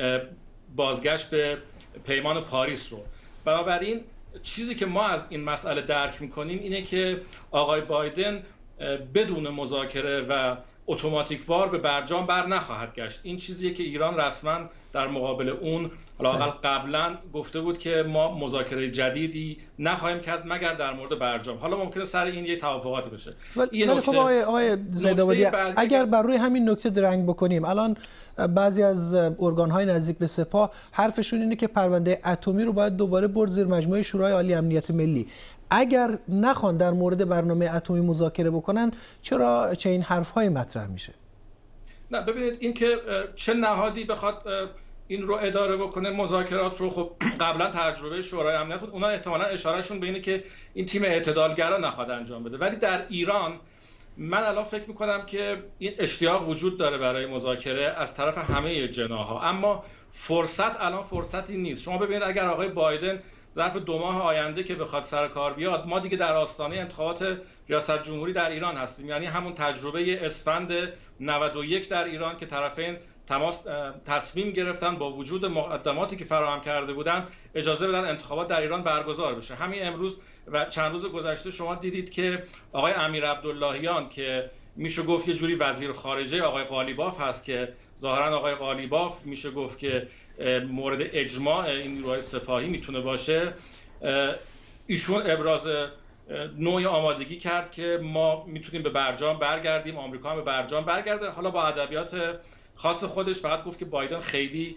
بازگشت به پیمان پاریس رو. بنابراین چیزی که ما از این مسئله درک میکنیم اینه که آقای بایدن بدون مذاکره و اتوماتیکوار به برجام بر نخواهد گشت. این چیزیه که ایران رسما در مقابل اون حداقل قبلا گفته بود که ما مذاکره جدیدی نخواهیم کرد مگر در مورد برجام. حالا ممکنه سر این یه توافقاتی بشه. ولی خب آقای آقای زیدآبادی اگر بر روی همین نکته درنگ بکنیم، الان بعضی از ارگان‌های نزدیک به سپاه حرفشون اینه که پرونده اتمی رو باید دوباره برد زیر مجموعه شورای عالی امنیت ملی. اگر نخوان در مورد برنامه اتمی مذاکره بکنن، چرا چه این حرف‌های مطرح میشه؟ نه ببینید، این که چه نهادی بخواد این رو اداره بکنه مذاکرات رو، خب قبلا تجربه شورای امنیت بود، اونا احتمالاً اشارهشون به اینه که این تیم اعتدالگرا نخواد انجام بده. ولی در ایران من الان فکر میکنم که این اشتیاق وجود داره برای مذاکره از طرف همه جناح‌ها، اما فرصت الان فرصتی نیست. شما ببینید اگر آقای بایدن ظرف دو ماه آینده که بخواد سر کار بیاد، ما دیگه در آستانه انتخابات ریاست جمهوری در ایران هستیم، یعنی همون تجربه اسفند نود و یک در ایران که طرفین تماس تصمیم گرفتن با وجود مقدماتی که فراهم کرده بودن اجازه بدن انتخابات در ایران برگزار بشه. همین امروز و چند روز گذشته شما دیدید که آقای امیر عبداللهیان که میشه گفت یه جوری وزیر خارجه آقای قالیباف هست، که ظاهرا آقای قالیباف میشه گفت که مورد اجماع این نیروهای سپاهی میتونه باشه، ایشون ابراز نوعی آمادگی کرد که ما میتونیم به برجام برگردیم، آمریکا هم به برجام برگرده. حالا با ادبیات خاص خودش فقط گفت که بایدن خیلی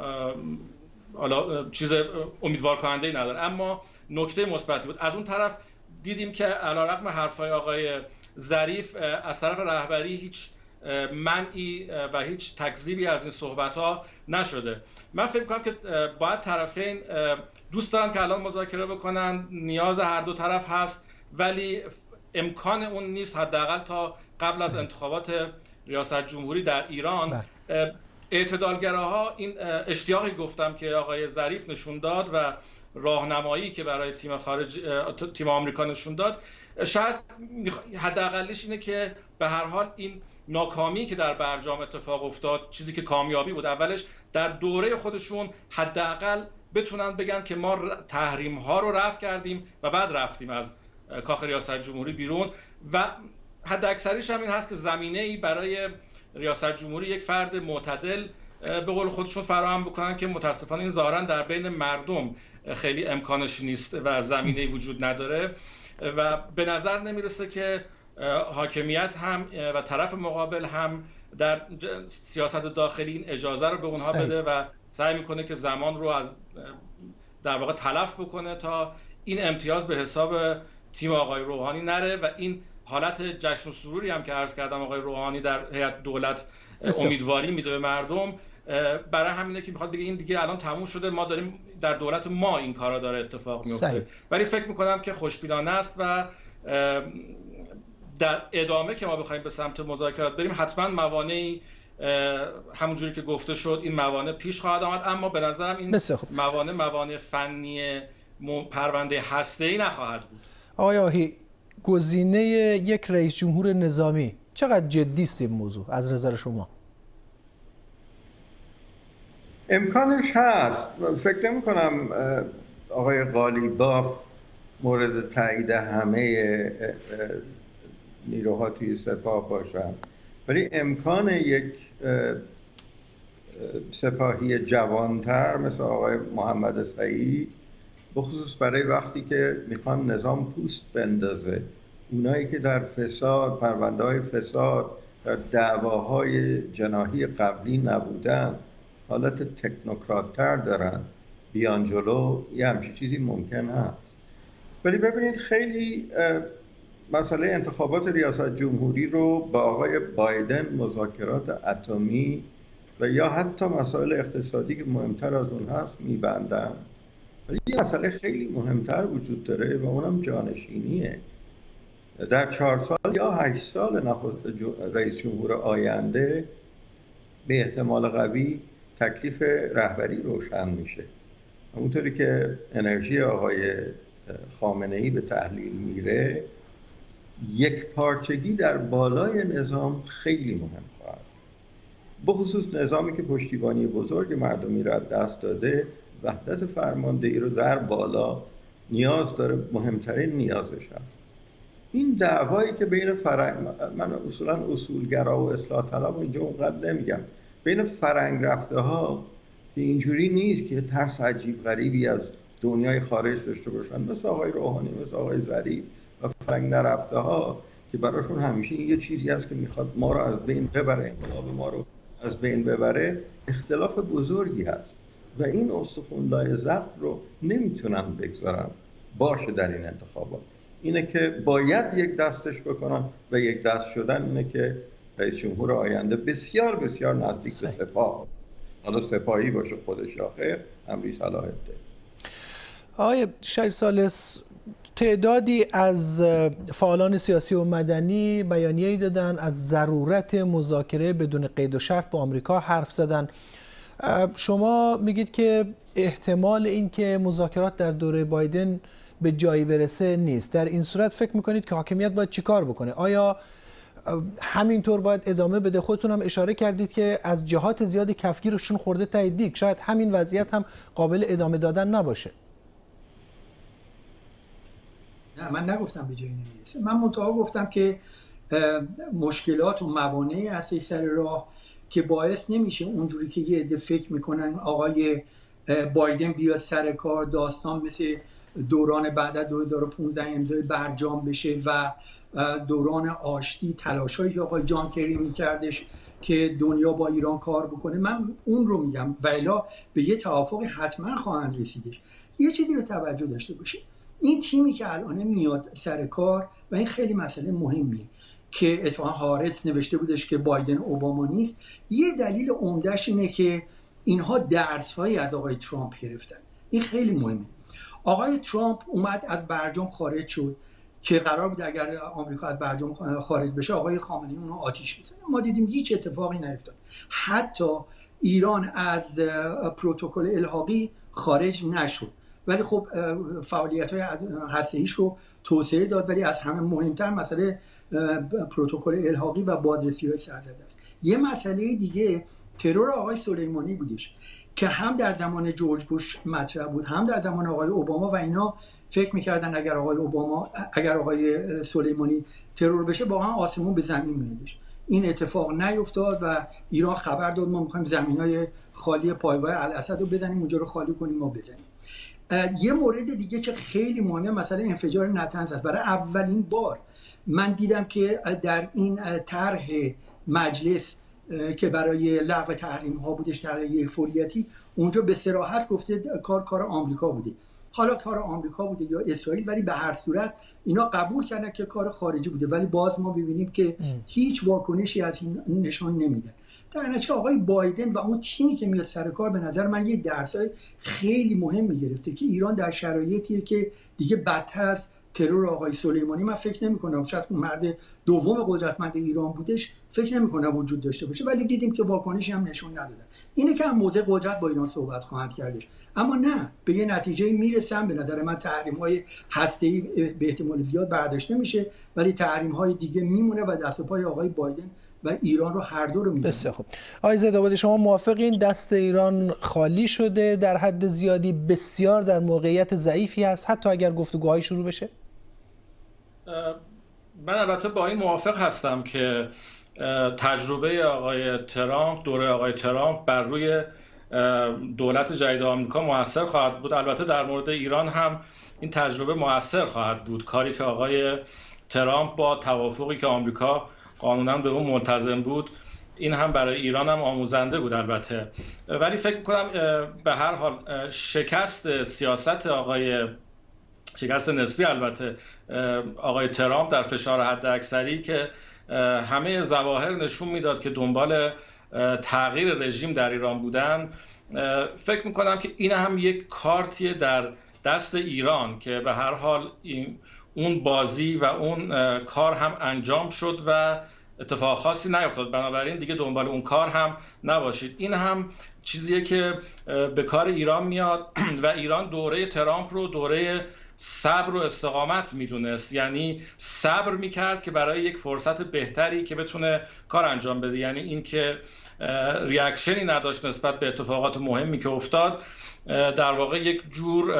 حالا چیز امیدوار کننده ای نداره، اما نکته مثبتی بود. از اون طرف دیدیم که علیرغم حرفای آقای ظریف از طرف رهبری هیچ منعی و هیچ تکذیبی از این صحبت‌ها نشده. من فکر می‌کنم که باید طرفین دوست دارن که الان مذاکره بکنن، نیاز هر دو طرف هست، ولی امکان اون نیست حداقل تا قبل از انتخابات ریاست جمهوری در ایران. اعتدالگراها این اشتیاقی گفتم که آقای ظریف نشون داد و راهنمایی که برای تیم خارج تیم آمریکا نشون داد، شاید حداقلش اینه که به هر حال این ناکامی که در برجام اتفاق افتاد، چیزی که کامیابی بود اولش، در دوره خودشون حداقل بتونن بگن که ما تحریم ها رو رفع کردیم و بعد رفتیم از کاخ ریاست جمهوری بیرون. و حد اکثریش هم این هست که زمینه‌ای برای ریاست جمهوری یک فرد معتدل به قول خودشون فراهم بکنن که متاسفانه این ظاهرا در بین مردم خیلی امکانش نیست و زمینه‌ای وجود نداره و به نظر نمیرسه که حاکمیت هم و طرف مقابل هم در سیاست داخلی این اجازه رو به اونها بده و سعی میکنه که زمان رو از در واقع تلف بکنه تا این امتیاز به حساب تیم آقای روحانی نره و این حالت جشن و سروری هم که عرض کردم آقای روحانی در هیئت دولت امیدواری میده به مردم، برای همینه که میخواد بگه این دیگه الان تموم شده، ما داریم در دولت ما این کارا داره اتفاق میفته. ولی فکر میکنم که خوشبینانه است و در ادامه که ما بخوایم به سمت مذاکرات بریم حتما موانعی همونجوری که گفته شد این موانع پیش خواهد آمد، اما به نظرم این موانع موانع فنی پرونده هسته‌ای نخواهد بود. آقای آهی، گزینه یک رئیس جمهور نظامی چقدر جدی است این موضوع از نظر شما؟ امکانش هست. فکر نمی کنم آقای قالیباف مورد تایید همه نیروها توی سپاه باشن، ولی امکان یک سپاهی جوانتر مثل آقای محمد سعید، بخصوص برای وقتی که میخوان نظام پوست بندازه، اونایی که در فساد، پرونده های فساد، در دعواهای جناحی قبلی نبودن، حالت تکنوکرات‌تر دارن بیان جلو یه همچین چیزی ممکن هست. ولی ببینید خیلی مسئله انتخابات ریاست جمهوری رو با آقای بایدن، مذاکرات اتمی و یا حتی مسائل اقتصادی که مهمتر از اون هست میبندن. ولی یه مسئله خیلی مهمتر وجود داره و اونم جانشینیه. در چهار سال یا هشت سال رئیس جمهور آینده به احتمال قوی تکلیف رهبری روشن میشه. اونطوری که انرژی آقای خامنه‌ای به تحلیل میره، یک پارچگی در بالای نظام خیلی مهم خواهد. بخصوص نظامی که پشتیبانی بزرگ مردمی را دست داده، وحدت فرماندهی رو در بالا نیاز داره، مهمترین نیازش هست. این دعوایی که بین فرنگ، من اصولا اصولگرا و اصلاح طلب اینجا اونقدر نمیگم، بین فرنگ رفته ها که اینجوری نیست که ترس عجیب غریبی از دنیای خارج داشته باشن، مثل آقای روحانی، مثل آقای ظریف و فرنگ نرفته ها که براشون همیشه این یه چیزی هست که میخواد ما رو از بین ببره، انقلاب ما رو از بین ببره، اختلاف بزرگی هست و این استخوان‌لای ضعف رو نمیتونن بگذارن باشه در این انتخابات. اینه که باید یک دستش بکنن و یک دست شدن اینه که رئیس جمهور آینده بسیار بسیار نزدیک به سپاه، حالا سپاهی باشه خودش یا خیر، امری صلاحیت ده. آقای شریف ثالث، تعدادی از فعالان سیاسی و مدنی بیانیه‌ای دادن، از ضرورت مذاکره بدون قید و شرط با آمریکا حرف زدن. شما میگید که احتمال این که مذاکرات در دوره بایدن به جایی برسه نیست. در این صورت فکر میکنید که حاکمیت باید چیکار بکنه؟ آیا همینطور باید ادامه بده؟ خودتون هم اشاره کردید که از جهات زیادی کفگیرشون خورده ته دیگ، شاید همین وضعیت هم قابل ادامه دادن نباشه. نه، من نگفتم به جایی نمیرسه. من منتها گفتم که مشکلات و موانعی هست سر راه که باعث نمیشه اونجوری که یه عده فکر میکنن آقای بایدن بیاد سر کار، داستان مثل دوران بعد از دو هزار و پانزده امضای برجام بشه و دوران آشتی، تلاشایی که آقای جان کری میکردش که دنیا با ایران کار بکنه. من اون رو میگم و الا به یه توافقی حتما خواهند رسیدش. یه چیزی رو توجه داشته باشه، این تیمی که الان میاد سر کار و این خیلی مسئله مهمیه که اتفاقا هارس نوشته بودش که بایدن اوباما نیست، یه دلیل عمدهش اینه که اینها درس‌هایی از آقای ترامپ گرفتن. این خیلی مهمه. آقای ترامپ اومد از برجام خارج شد که قرار بود اگر آمریکا از برجام خارج بشه آقای خامنه‌ای اونو آتیش بزنه. ما دیدیم هیچ اتفاقی نیفتاد. حتی ایران از پروتکل الحاقی خارج نشد، ولی خب فعالیت‌های هسته‌ایش رو توسعه داد. ولی از همه مهمتر مسئله پروتکل الحاقی و بازرسی‌های سرزده است. یه مسئله دیگه ترور آقای سلیمانی بودش که هم در زمان جورج بوش مطرح بود، هم در زمان آقای اوباما و اینا فکر می‌کردن اگر آقای اوباما اگر آقای سلیمانی ترور بشه واقعا آسمون به زمین میادش. این اتفاق نیفتاد و ایران خبر داد ما می‌خوایم زمینای خالی پایگاه الاسد رو بزنیم، اونجا رو خالی کنیم و بزنیم. یه مورد دیگه که خیلی مهمه مسئله انفجار نتنز است. برای اولین بار من دیدم که در این طرح مجلس که برای لغو تحریم ها بودش، طرح یک فوریتی، اونجا به صراحت گفته کار کار آمریکا بوده. حالا کار آمریکا بوده یا اسرائیل، ولی به هر صورت اینا قبول کردن که کار خارجی بوده، ولی باز ما ببینیم که هیچ واکنشی از این نشان نمیده. در نتیجه آقای بایدن و اون تیمی که میاد سر کار به نظر من یه درسای خیلی مهم میگرفته که ایران در شرایطیه که دیگه بدتر از ترور آقای سلیمانی من فکر نمی کنم، شاید مرد دوم قدرتمند ایران بودش، فکر نمی کنم وجود داشته باشه، ولی دیدیم که واکنشی هم نشون ندادن. اینه که هم موضع قدرت با ایران صحبت خواهند کردش، اما نه به یه نتیجه میرسن. به نظر من تحریم‌های هسته‌ای به احتمال زیاد برداشته میشه، ولی تحریم‌های دیگه میمونه و دست و پای آقای بایدن و ایران رو هر دو رو می‌بینه. بسیار خوب. آقای زیدآبادی، شما موافقین دست ایران خالی شده در حد زیادی، بسیار در موقعیت ضعیفی هست حتی اگر گفتگوهای شروع بشه؟ من البته با این موافق هستم که تجربه آقای ترامپ، دوره آقای ترامپ بر روی دولت جدید آمریکا موثر خواهد بود. البته در مورد ایران هم این تجربه موثر خواهد بود. کاری که آقای ترامپ با توافقی که آمریکا قانونا به اون ملتزم بود این هم برای ایران هم آموزنده بود البته. ولی فکر می‌کنم به هر حال شکست سیاست آقای شکست نسبی البته آقای ترامپ در فشار حداکثری که همه ظواهر نشون میداد که دنبال تغییر رژیم در ایران بودن، فکر میکنم که این هم یک کارتیه در دست ایران که به هر حال این اون بازی و اون کار هم انجام شد و اتفاق خاصی نیفتاد، بنابراین دیگه دنبال اون کار هم نباشید. این هم چیزیه که به کار ایران میاد و ایران دوره ترامپ رو دوره صبر و استقامت میدونست، یعنی صبر میکرد که برای یک فرصت بهتری که بتونه کار انجام بده، یعنی این که ریاکشنی نداشت نسبت به اتفاقات مهمی که افتاد، در واقع یک جور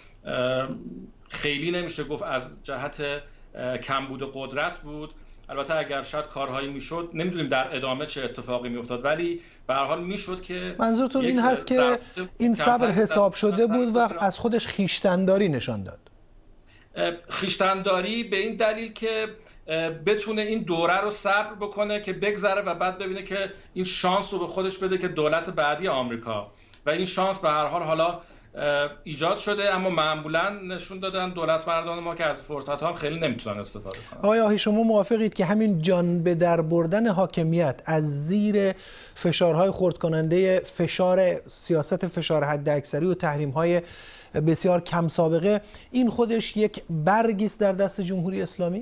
خیلی نمیشه گفت از جهت کمبود قدرت بود. البته اگر شاید کارهایی میشد، نمیدونیم در ادامه چه اتفاقی میافتاد، ولی به هر حال میشد که منظورتون این هست که این صبر حساب شده بود و از خودش خویشتن‌داری نشان داد. خویشتن‌داری به این دلیل که بتونه این دوره رو صبر بکنه که بگذره و بعد ببینه که این شانس رو به خودش بده که دولت بعدی آمریکا، و این شانس به هر حال حالا ایجاد شده، اما معمولا نشون دادن دولت مردان ما که از فرصت ها خیلی نمیتونن استفاده کنن. آقای آهی، شما موافقید که همین جان به در بردن حاکمیت از زیر فشارهای خرد کننده فشار سیاست فشار حداکثری و تحریم های بسیار کم سابقه، این خودش یک برگی است در دست جمهوری اسلامی؟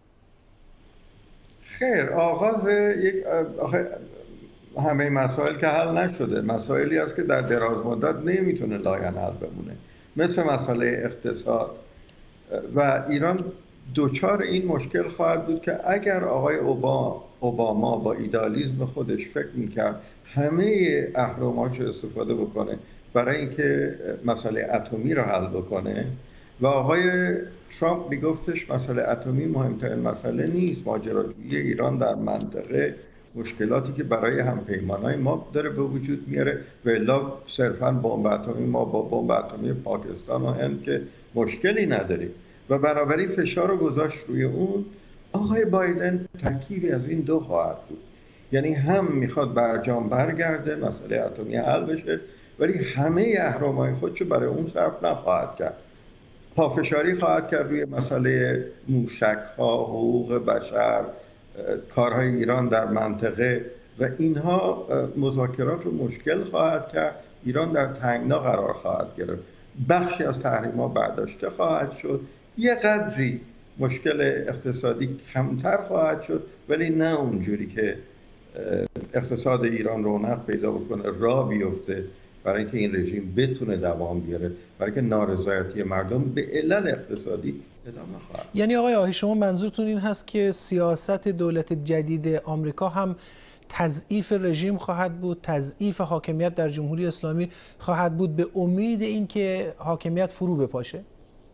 خیر، آغاز یک همه مسائل که حل نشده، مسائلی است که در دراز مدت نمیتونه لاینحل بمونه، مثل مسئله اقتصاد، و ایران دوچار این مشکل خواهد بود که اگر آقای اوباما اوباما با ایدالیسم خودش فکر میکرد همه اهرم‌هاش رو استفاده بکنه برای اینکه مسئله اتمی رو حل بکنه، و آقای ترامپ میگفتش مسئله اتمی مهمترین مسئله نیست، ماجراجویی ایران در منطقه مشکلاتی که برای همپیمانای ما داره به وجود میاره، و الا صرفاً بمب اتمی ما با بمب اتمی پاکستان و هند که مشکلی نداریم، و بنابراین فشار رو گذاشت روی اون. آقای بایدن ترکیبی از این دو خواهد بود، یعنی هم میخواد برجام برگرده، مسئله اتمی حل بشه، ولی همه اهرم‌های خودشو برای اون صرف نخواهد کرد. پافشاری خواهد کرد روی مسئله موشک‌ها، حقوق بشر، کارهای ایران در منطقه، و اینها مذاکرات رو مشکل خواهد کرد. ایران در تنگنا قرار خواهد گرفت، بخشی از تحریم‌ها برداشته خواهد شد، یه قدری مشکل اقتصادی کمتر خواهد شد، ولی نه اونجوری که اقتصاد ایران رونق پیدا بکنه، راه بیفته برای اینکه این رژیم بتونه دوام بیاره، برای که نارضایتی مردم به علل اقتصادی ادامه خواهد. یعنی آقای آهی، شما منظورتون این هست که سیاست دولت جدید آمریکا هم تضعیف رژیم خواهد بود، تضعیف حاکمیت در جمهوری اسلامی خواهد بود، به امید اینکه حاکمیت فرو بپاشه؟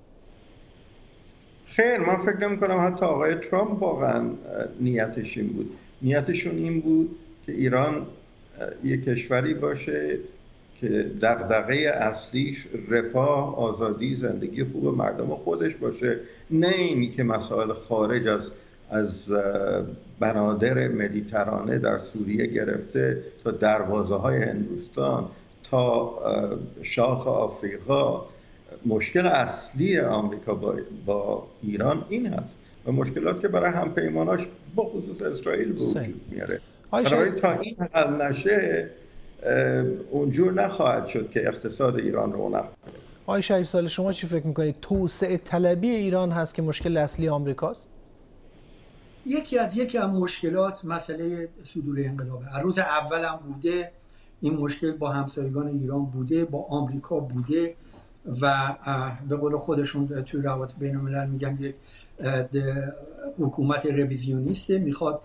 خیر، من فکر نمی‌کنم حتی آقای ترامپ واقعا نیتش این بود. نیتشون این بود که ایران یک کشوری باشه که دغدغه اصلیش رفاه، آزادی، زندگی خوب مردم خودش باشه، نه اینی که مسائل خارج از از بنادر مدیترانه در سوریه گرفته تا دروازه های هندوستان تا شاخ آفریقا. مشکل اصلی آمریکا با, با ایران این هست و مشکلات که برای همپیماناش با خصوص اسرائیل به وجود میاره. برای تا این حل نشه اونجور نخواهد شد که اقتصاد ایران رونق کنه. آقای شریف ساله، شما چی فکر میکنید؟ توسعه طلبی ایران هست که مشکل اصلی آمریکاست؟ یکی از یکی از مشکلات مسئله صدور انقلابه. از روز اول هم بوده این مشکل، با همسایگان ایران بوده، با آمریکا بوده، و به قول خودشون توی روابط بین الملل میگن یک حکومت رویزیونیسته، میخواد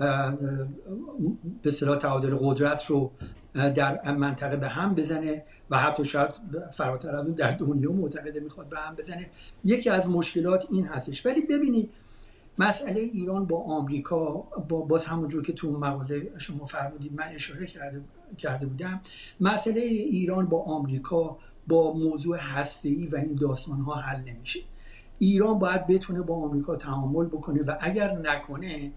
به اصطلاح تعادل قدرت رو در منطقه به هم بزنه و حتی شاید فراتر از اون در دنیا معتقده میخواد به هم بزنه. یکی از مشکلات این هستش. ولی ببینید مسئله ایران با آمریکا، با باز همونجور که تو مقاله شما فرمودید من اشاره کرده کرده بودم، مسئله ایران با آمریکا با موضوع هسته‌ای و این داستان‌ها حل نمیشه. ایران باید بتونه با آمریکا تعامل بکنه و اگر نکنه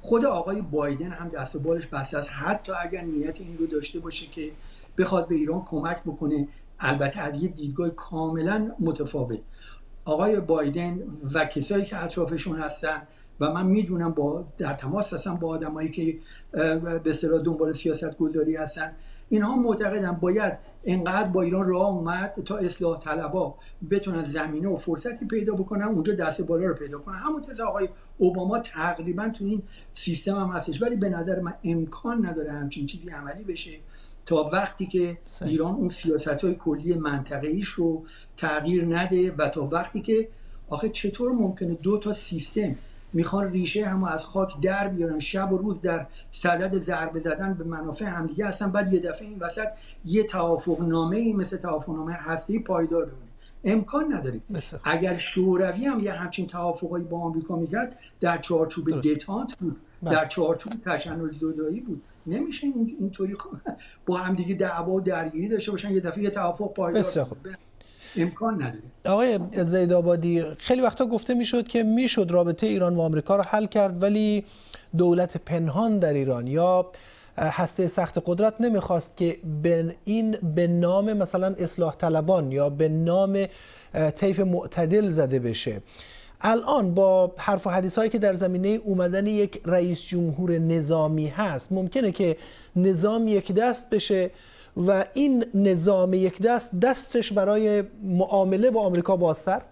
خود آقای بایدن هم دست و بالش بسته است، حتی اگر نیت این رو داشته باشه که بخواد به ایران کمک بکنه، البته از یه دیدگاه کاملا متفاوت. آقای بایدن و کسایی که اطرافشون هستن و من میدونم با در تماس هستم با آدمایی که به اصطلاح دنبال سیاست گذاری هستن، اینها معتقدن باید اینقدر با ایران راه اومد تا اصلاح طلبها بتونن زمینه و فرصتی پیدا بکنن اونجا دست بالا رو پیدا کنن. همونطور که آقای اوباما تقریبا تو این سیستم هم هستش، ولی به نظر من امکان نداره همچین چیزی عملی بشه تا وقتی که ایران اون سیاست‌های کلی منطقه‌ایش رو تغییر نده و تا وقتی که آخه چطور ممکنه دو تا سیستم میخوان ریشه همو از خاک در بیارن، شب و روز در صدد ضربه زدن به منافع همدیگه هستن، بعد یه دفعه این وسط یه توافقنامه‌ای مثل توافقنامه هسته‌ای پایدار بمونه؟ امکان نداره. اگر شوروی هم یه همچین توافقایی با آمریکا میکرد در چارچوب دتانت بود، بله. در چارچوب تشنج زدایی بود، نمیشه این اینطوری با هم دیگه دعوا و درگیری داشته باشن یه دفعه یه توافق پایدار امکان نداره. آقای زیدآبادی، خیلی وقتا گفته میشد که میشد رابطه ایران و آمریکا رو حل کرد، ولی دولت پنهان در ایران یا هسته سخت قدرت نمیخواست که به این به نام مثلا اصلاح طلبان یا به نام طیف معتدل زده بشه. الان با حرف و حدیث هایی که در زمینه اومدن یک رئیس جمهور نظامی هست، ممکنه که نظام یک دست بشه و این نظام یک دست دستش برای معامله با آمریکا بازتر؟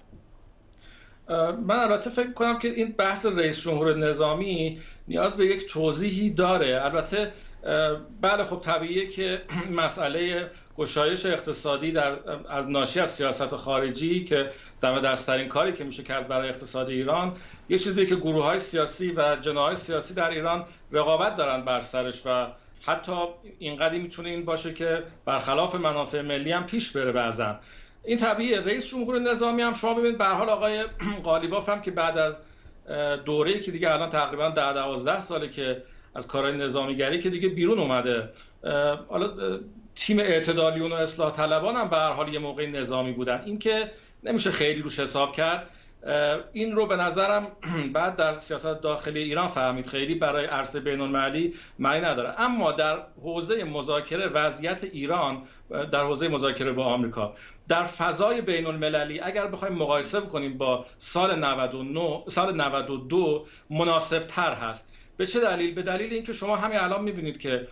من البته فکر کنم که این بحث رئیس جمهور نظامی نیاز به یک توضیحی داره. البته بله خب طبیعیه که مسئله گشایش اقتصادی در از ناشی از سیاست خارجی که دم دست‌ترین کاری که میشه کرد برای اقتصاد ایران، یه چیزی که گروه‌های سیاسی و جناح‌های سیاسی در ایران رقابت دارن بر سرش و حتی اینقدری میتونه این باشه که برخلاف منافع ملی هم پیش بره بعضن. این طبیعیه. رئیس جمهور نظامی هم شما ببینید به هر حال آقای قالیباف هم که بعد از دوره‌ای که دیگه الان تقریبا ده دوازده ساله که از کارهای نظامیگری که دیگه بیرون اومده، حالا تیم اعتدالیون و اصلاح طلبان هم به هر حال یه موقع نظامی بودن، این که نمیشه خیلی روش حساب کرد. این رو به نظرم بعد در سیاست داخلی ایران فهمید، خیلی برای عرصه بین‌المللی معنی نداره. اما در حوزه مذاکره وضعیت ایران در حوزه مذاکره با آمریکا در فضای بین‌المللی اگر بخوایم مقایسه بکنیم با سال نود و نه سال نود و دو مناسب تر هست. به چه دلیل؟ به دلیل اینکه شما همین الان می‌بینید که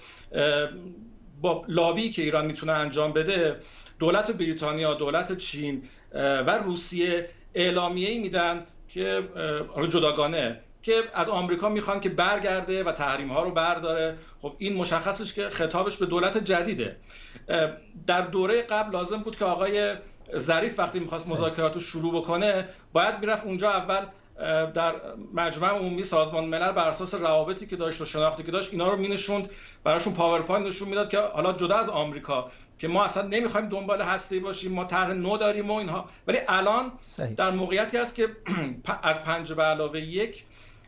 با لابی که ایران میتونه انجام بده، دولت بریتانیا، دولت چین و روسیه اعلامیه‌ای میدن که جداگانه که از آمریکا میخوان که برگرده و تحریم‌ها رو برداره. خب این مشخصش که خطابش به دولت جدیده. در دوره قبل لازم بود که آقای ظریف وقتی میخواست مذاکرات رو شروع بکنه باید میرفت اونجا اول در مجمع عمومی سازمان ملل بر اساس روابطی که داشت و شناختی که داشت اینا رو مینشوند، براشون پاورپوینت نشون میداد که حالا جدا از آمریکا که ما اصلا نمیخوایم دنبال هستی باشیم، ما طرح نو داریم و اینها. ولی الان صحیح. در موقعیتی هست که از پنج به علاوه یک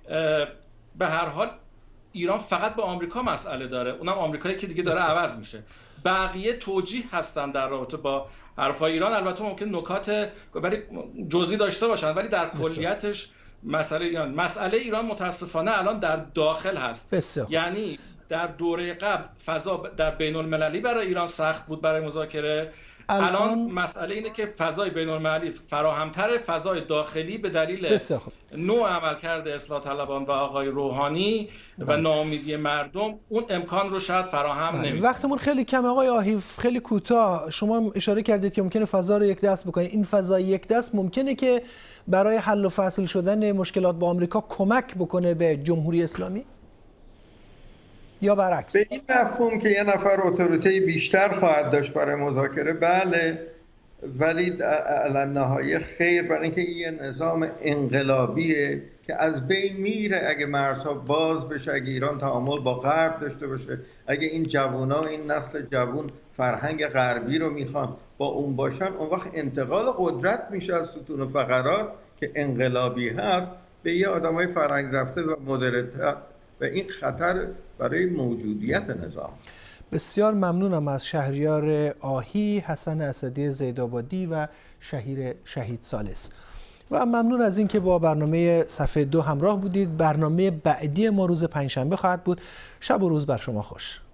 به هر حال ایران فقط با آمریکا مسئله داره، اونم آمریکایی که دیگه داره عوض میشه. بقیه توجیه هستن در رابطه با حرفای ایران. البته ممکن نکات ولی جزئی داشته باشن، ولی در کلیتش مسئله ایران مسئله ایران متاسفانه الان در داخل هست. بسیار. یعنی در دوره قبل فضا در بین المللی برای ایران سخت بود برای مذاکره. الان, الان مسئله اینه که فضای بین المللی فراهمتر، فضای داخلی به دلیل نوع عملکرد اصلاح طلبان و آقای روحانی و ناامیدی مردم اون امکان رو شاید فراهم نمی‌کنه. وقتمون خیلی کم آقای آهیف، خیلی کوتاه. شما اشاره کردید که ممکنه فضا رو یک دست بکنید. این فضای یک دست ممکنه که برای حل و فصل شدن مشکلات با آمریکا کمک بکنه به جمهوری اسلامی؟ یا برعکس؟ به این مفهوم که یه نفر اتوریته بیشتر خواهد داشت برای مذاکره، بله، ولی در نهایت خیر، برای اینکه یه نظام انقلابیه که از بین میره اگه مرزها باز بشه، اگه ایران تعامل با غرب داشته باشه، اگه این جوونا، این نسل جوون فرهنگ غربی رو میخوان با اون باشن، اون وقت انتقال قدرت میشه از ستون فقرات که انقلابی هست به یه آدمای فرهنگ رفته و مدرن، و این خطر برای موجودیت نظام. بسیار ممنونم از شهریار آهی، حسن اسدی زیدآبادی و شهیر شهید ثالث. و ممنون از اینکه با برنامه صفحه دو همراه بودید. برنامه بعدی ما روز پنجشنبه خواهد بود. شب و روز بر شما خوش.